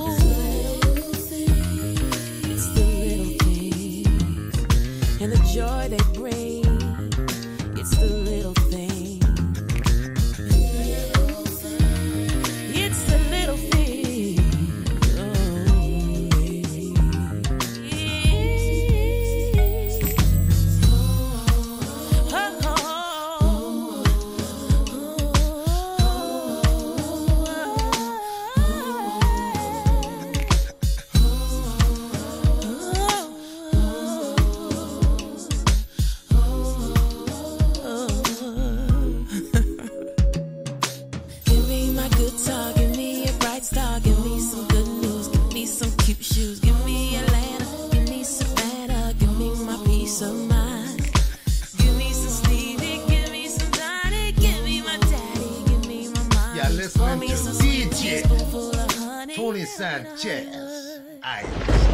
It's the little things and the joy they bring. It's the little things. It's the little things. Tony Sanchez. Aye.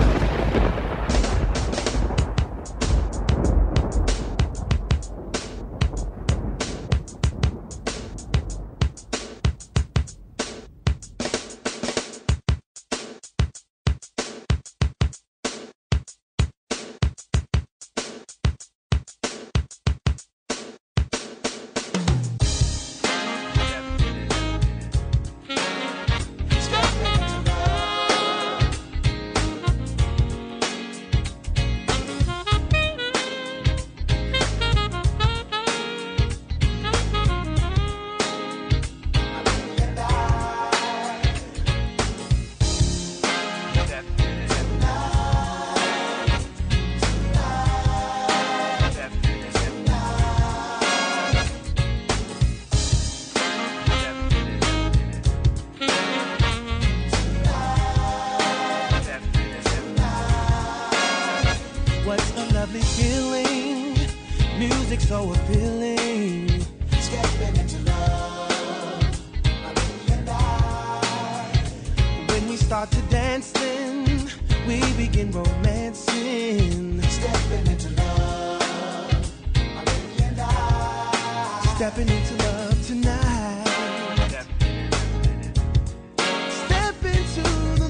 So appealing, stepping into love. I mean, and I. When we start to dance, then we begin romancing. Stepping into love. I mean, and I. Stepping into love tonight. Step into the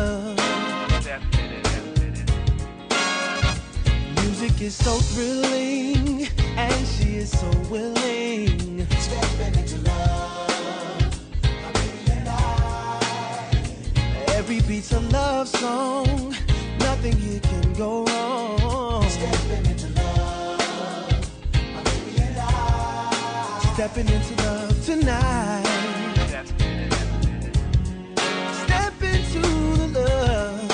love. Music is so thrilling. And she is so willing. Stepping into love. I mean, and I. Every beat's a love song. Nothing here can go wrong. Stepping into love. Stepping into love tonight. Step into the love.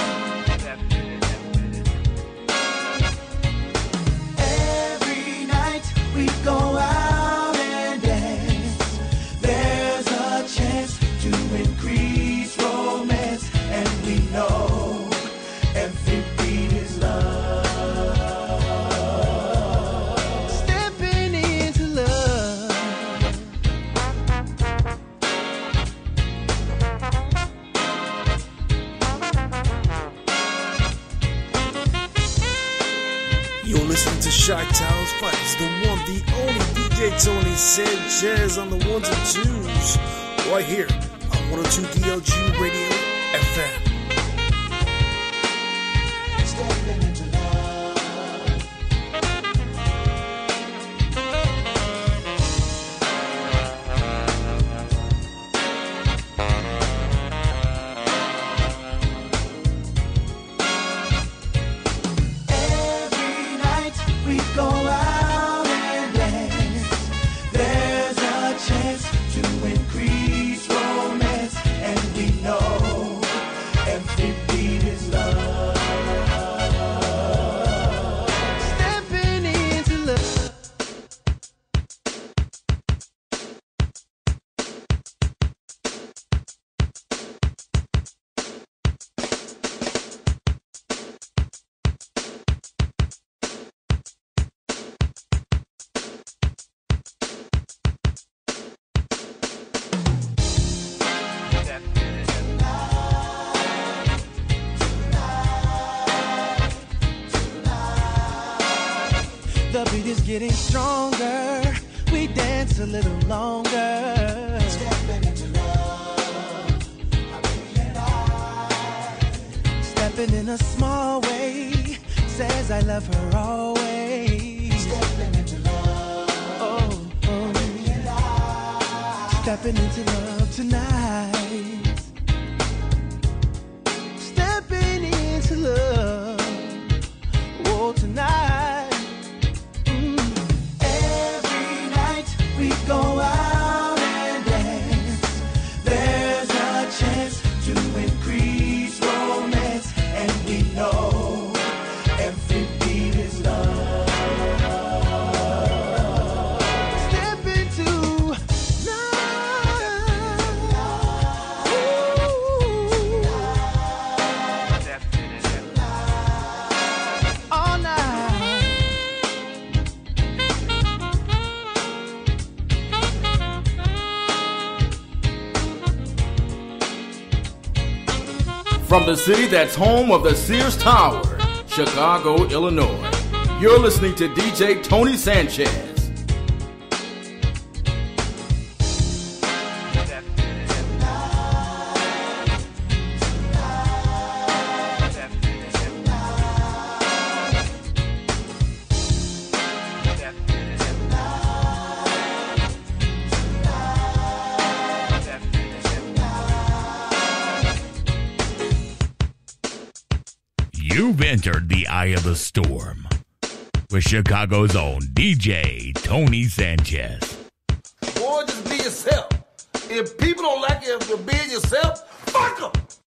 Every night we go out and dance. There's a chance to increase romance, and we know every beat is love. Stepping into love. You're listening to Shy Town's Finest, the one, the only D J Tony Sanchez on the ones and twos, right here on one oh two D L G Radio F M. Stepping into love. Every night we go out and dance. There's a chance to increase romance, and we know every beat is love. Stepping into love. The beat is getting stronger. We dance a little longer. Stepping into love. I really like. Stepping in a small way. Says I love her always. Stepping into love. Oh, oh. I really like. Stepping into love tonight. Stepping into love. Oh, tonight. Every night we go out and dance. There's a chance to increase romance, and we know every beat is love. Step into love. Ooh. All night. From the city that's home of the Sears Tower, Chicago, Illinois, you're listening to D J Tony Sanchez. You've entered the eye of the storm with Chicago's own D J Tony Sanchez. Boy, just be yourself. If people don't like you if you're being yourself, fuck them.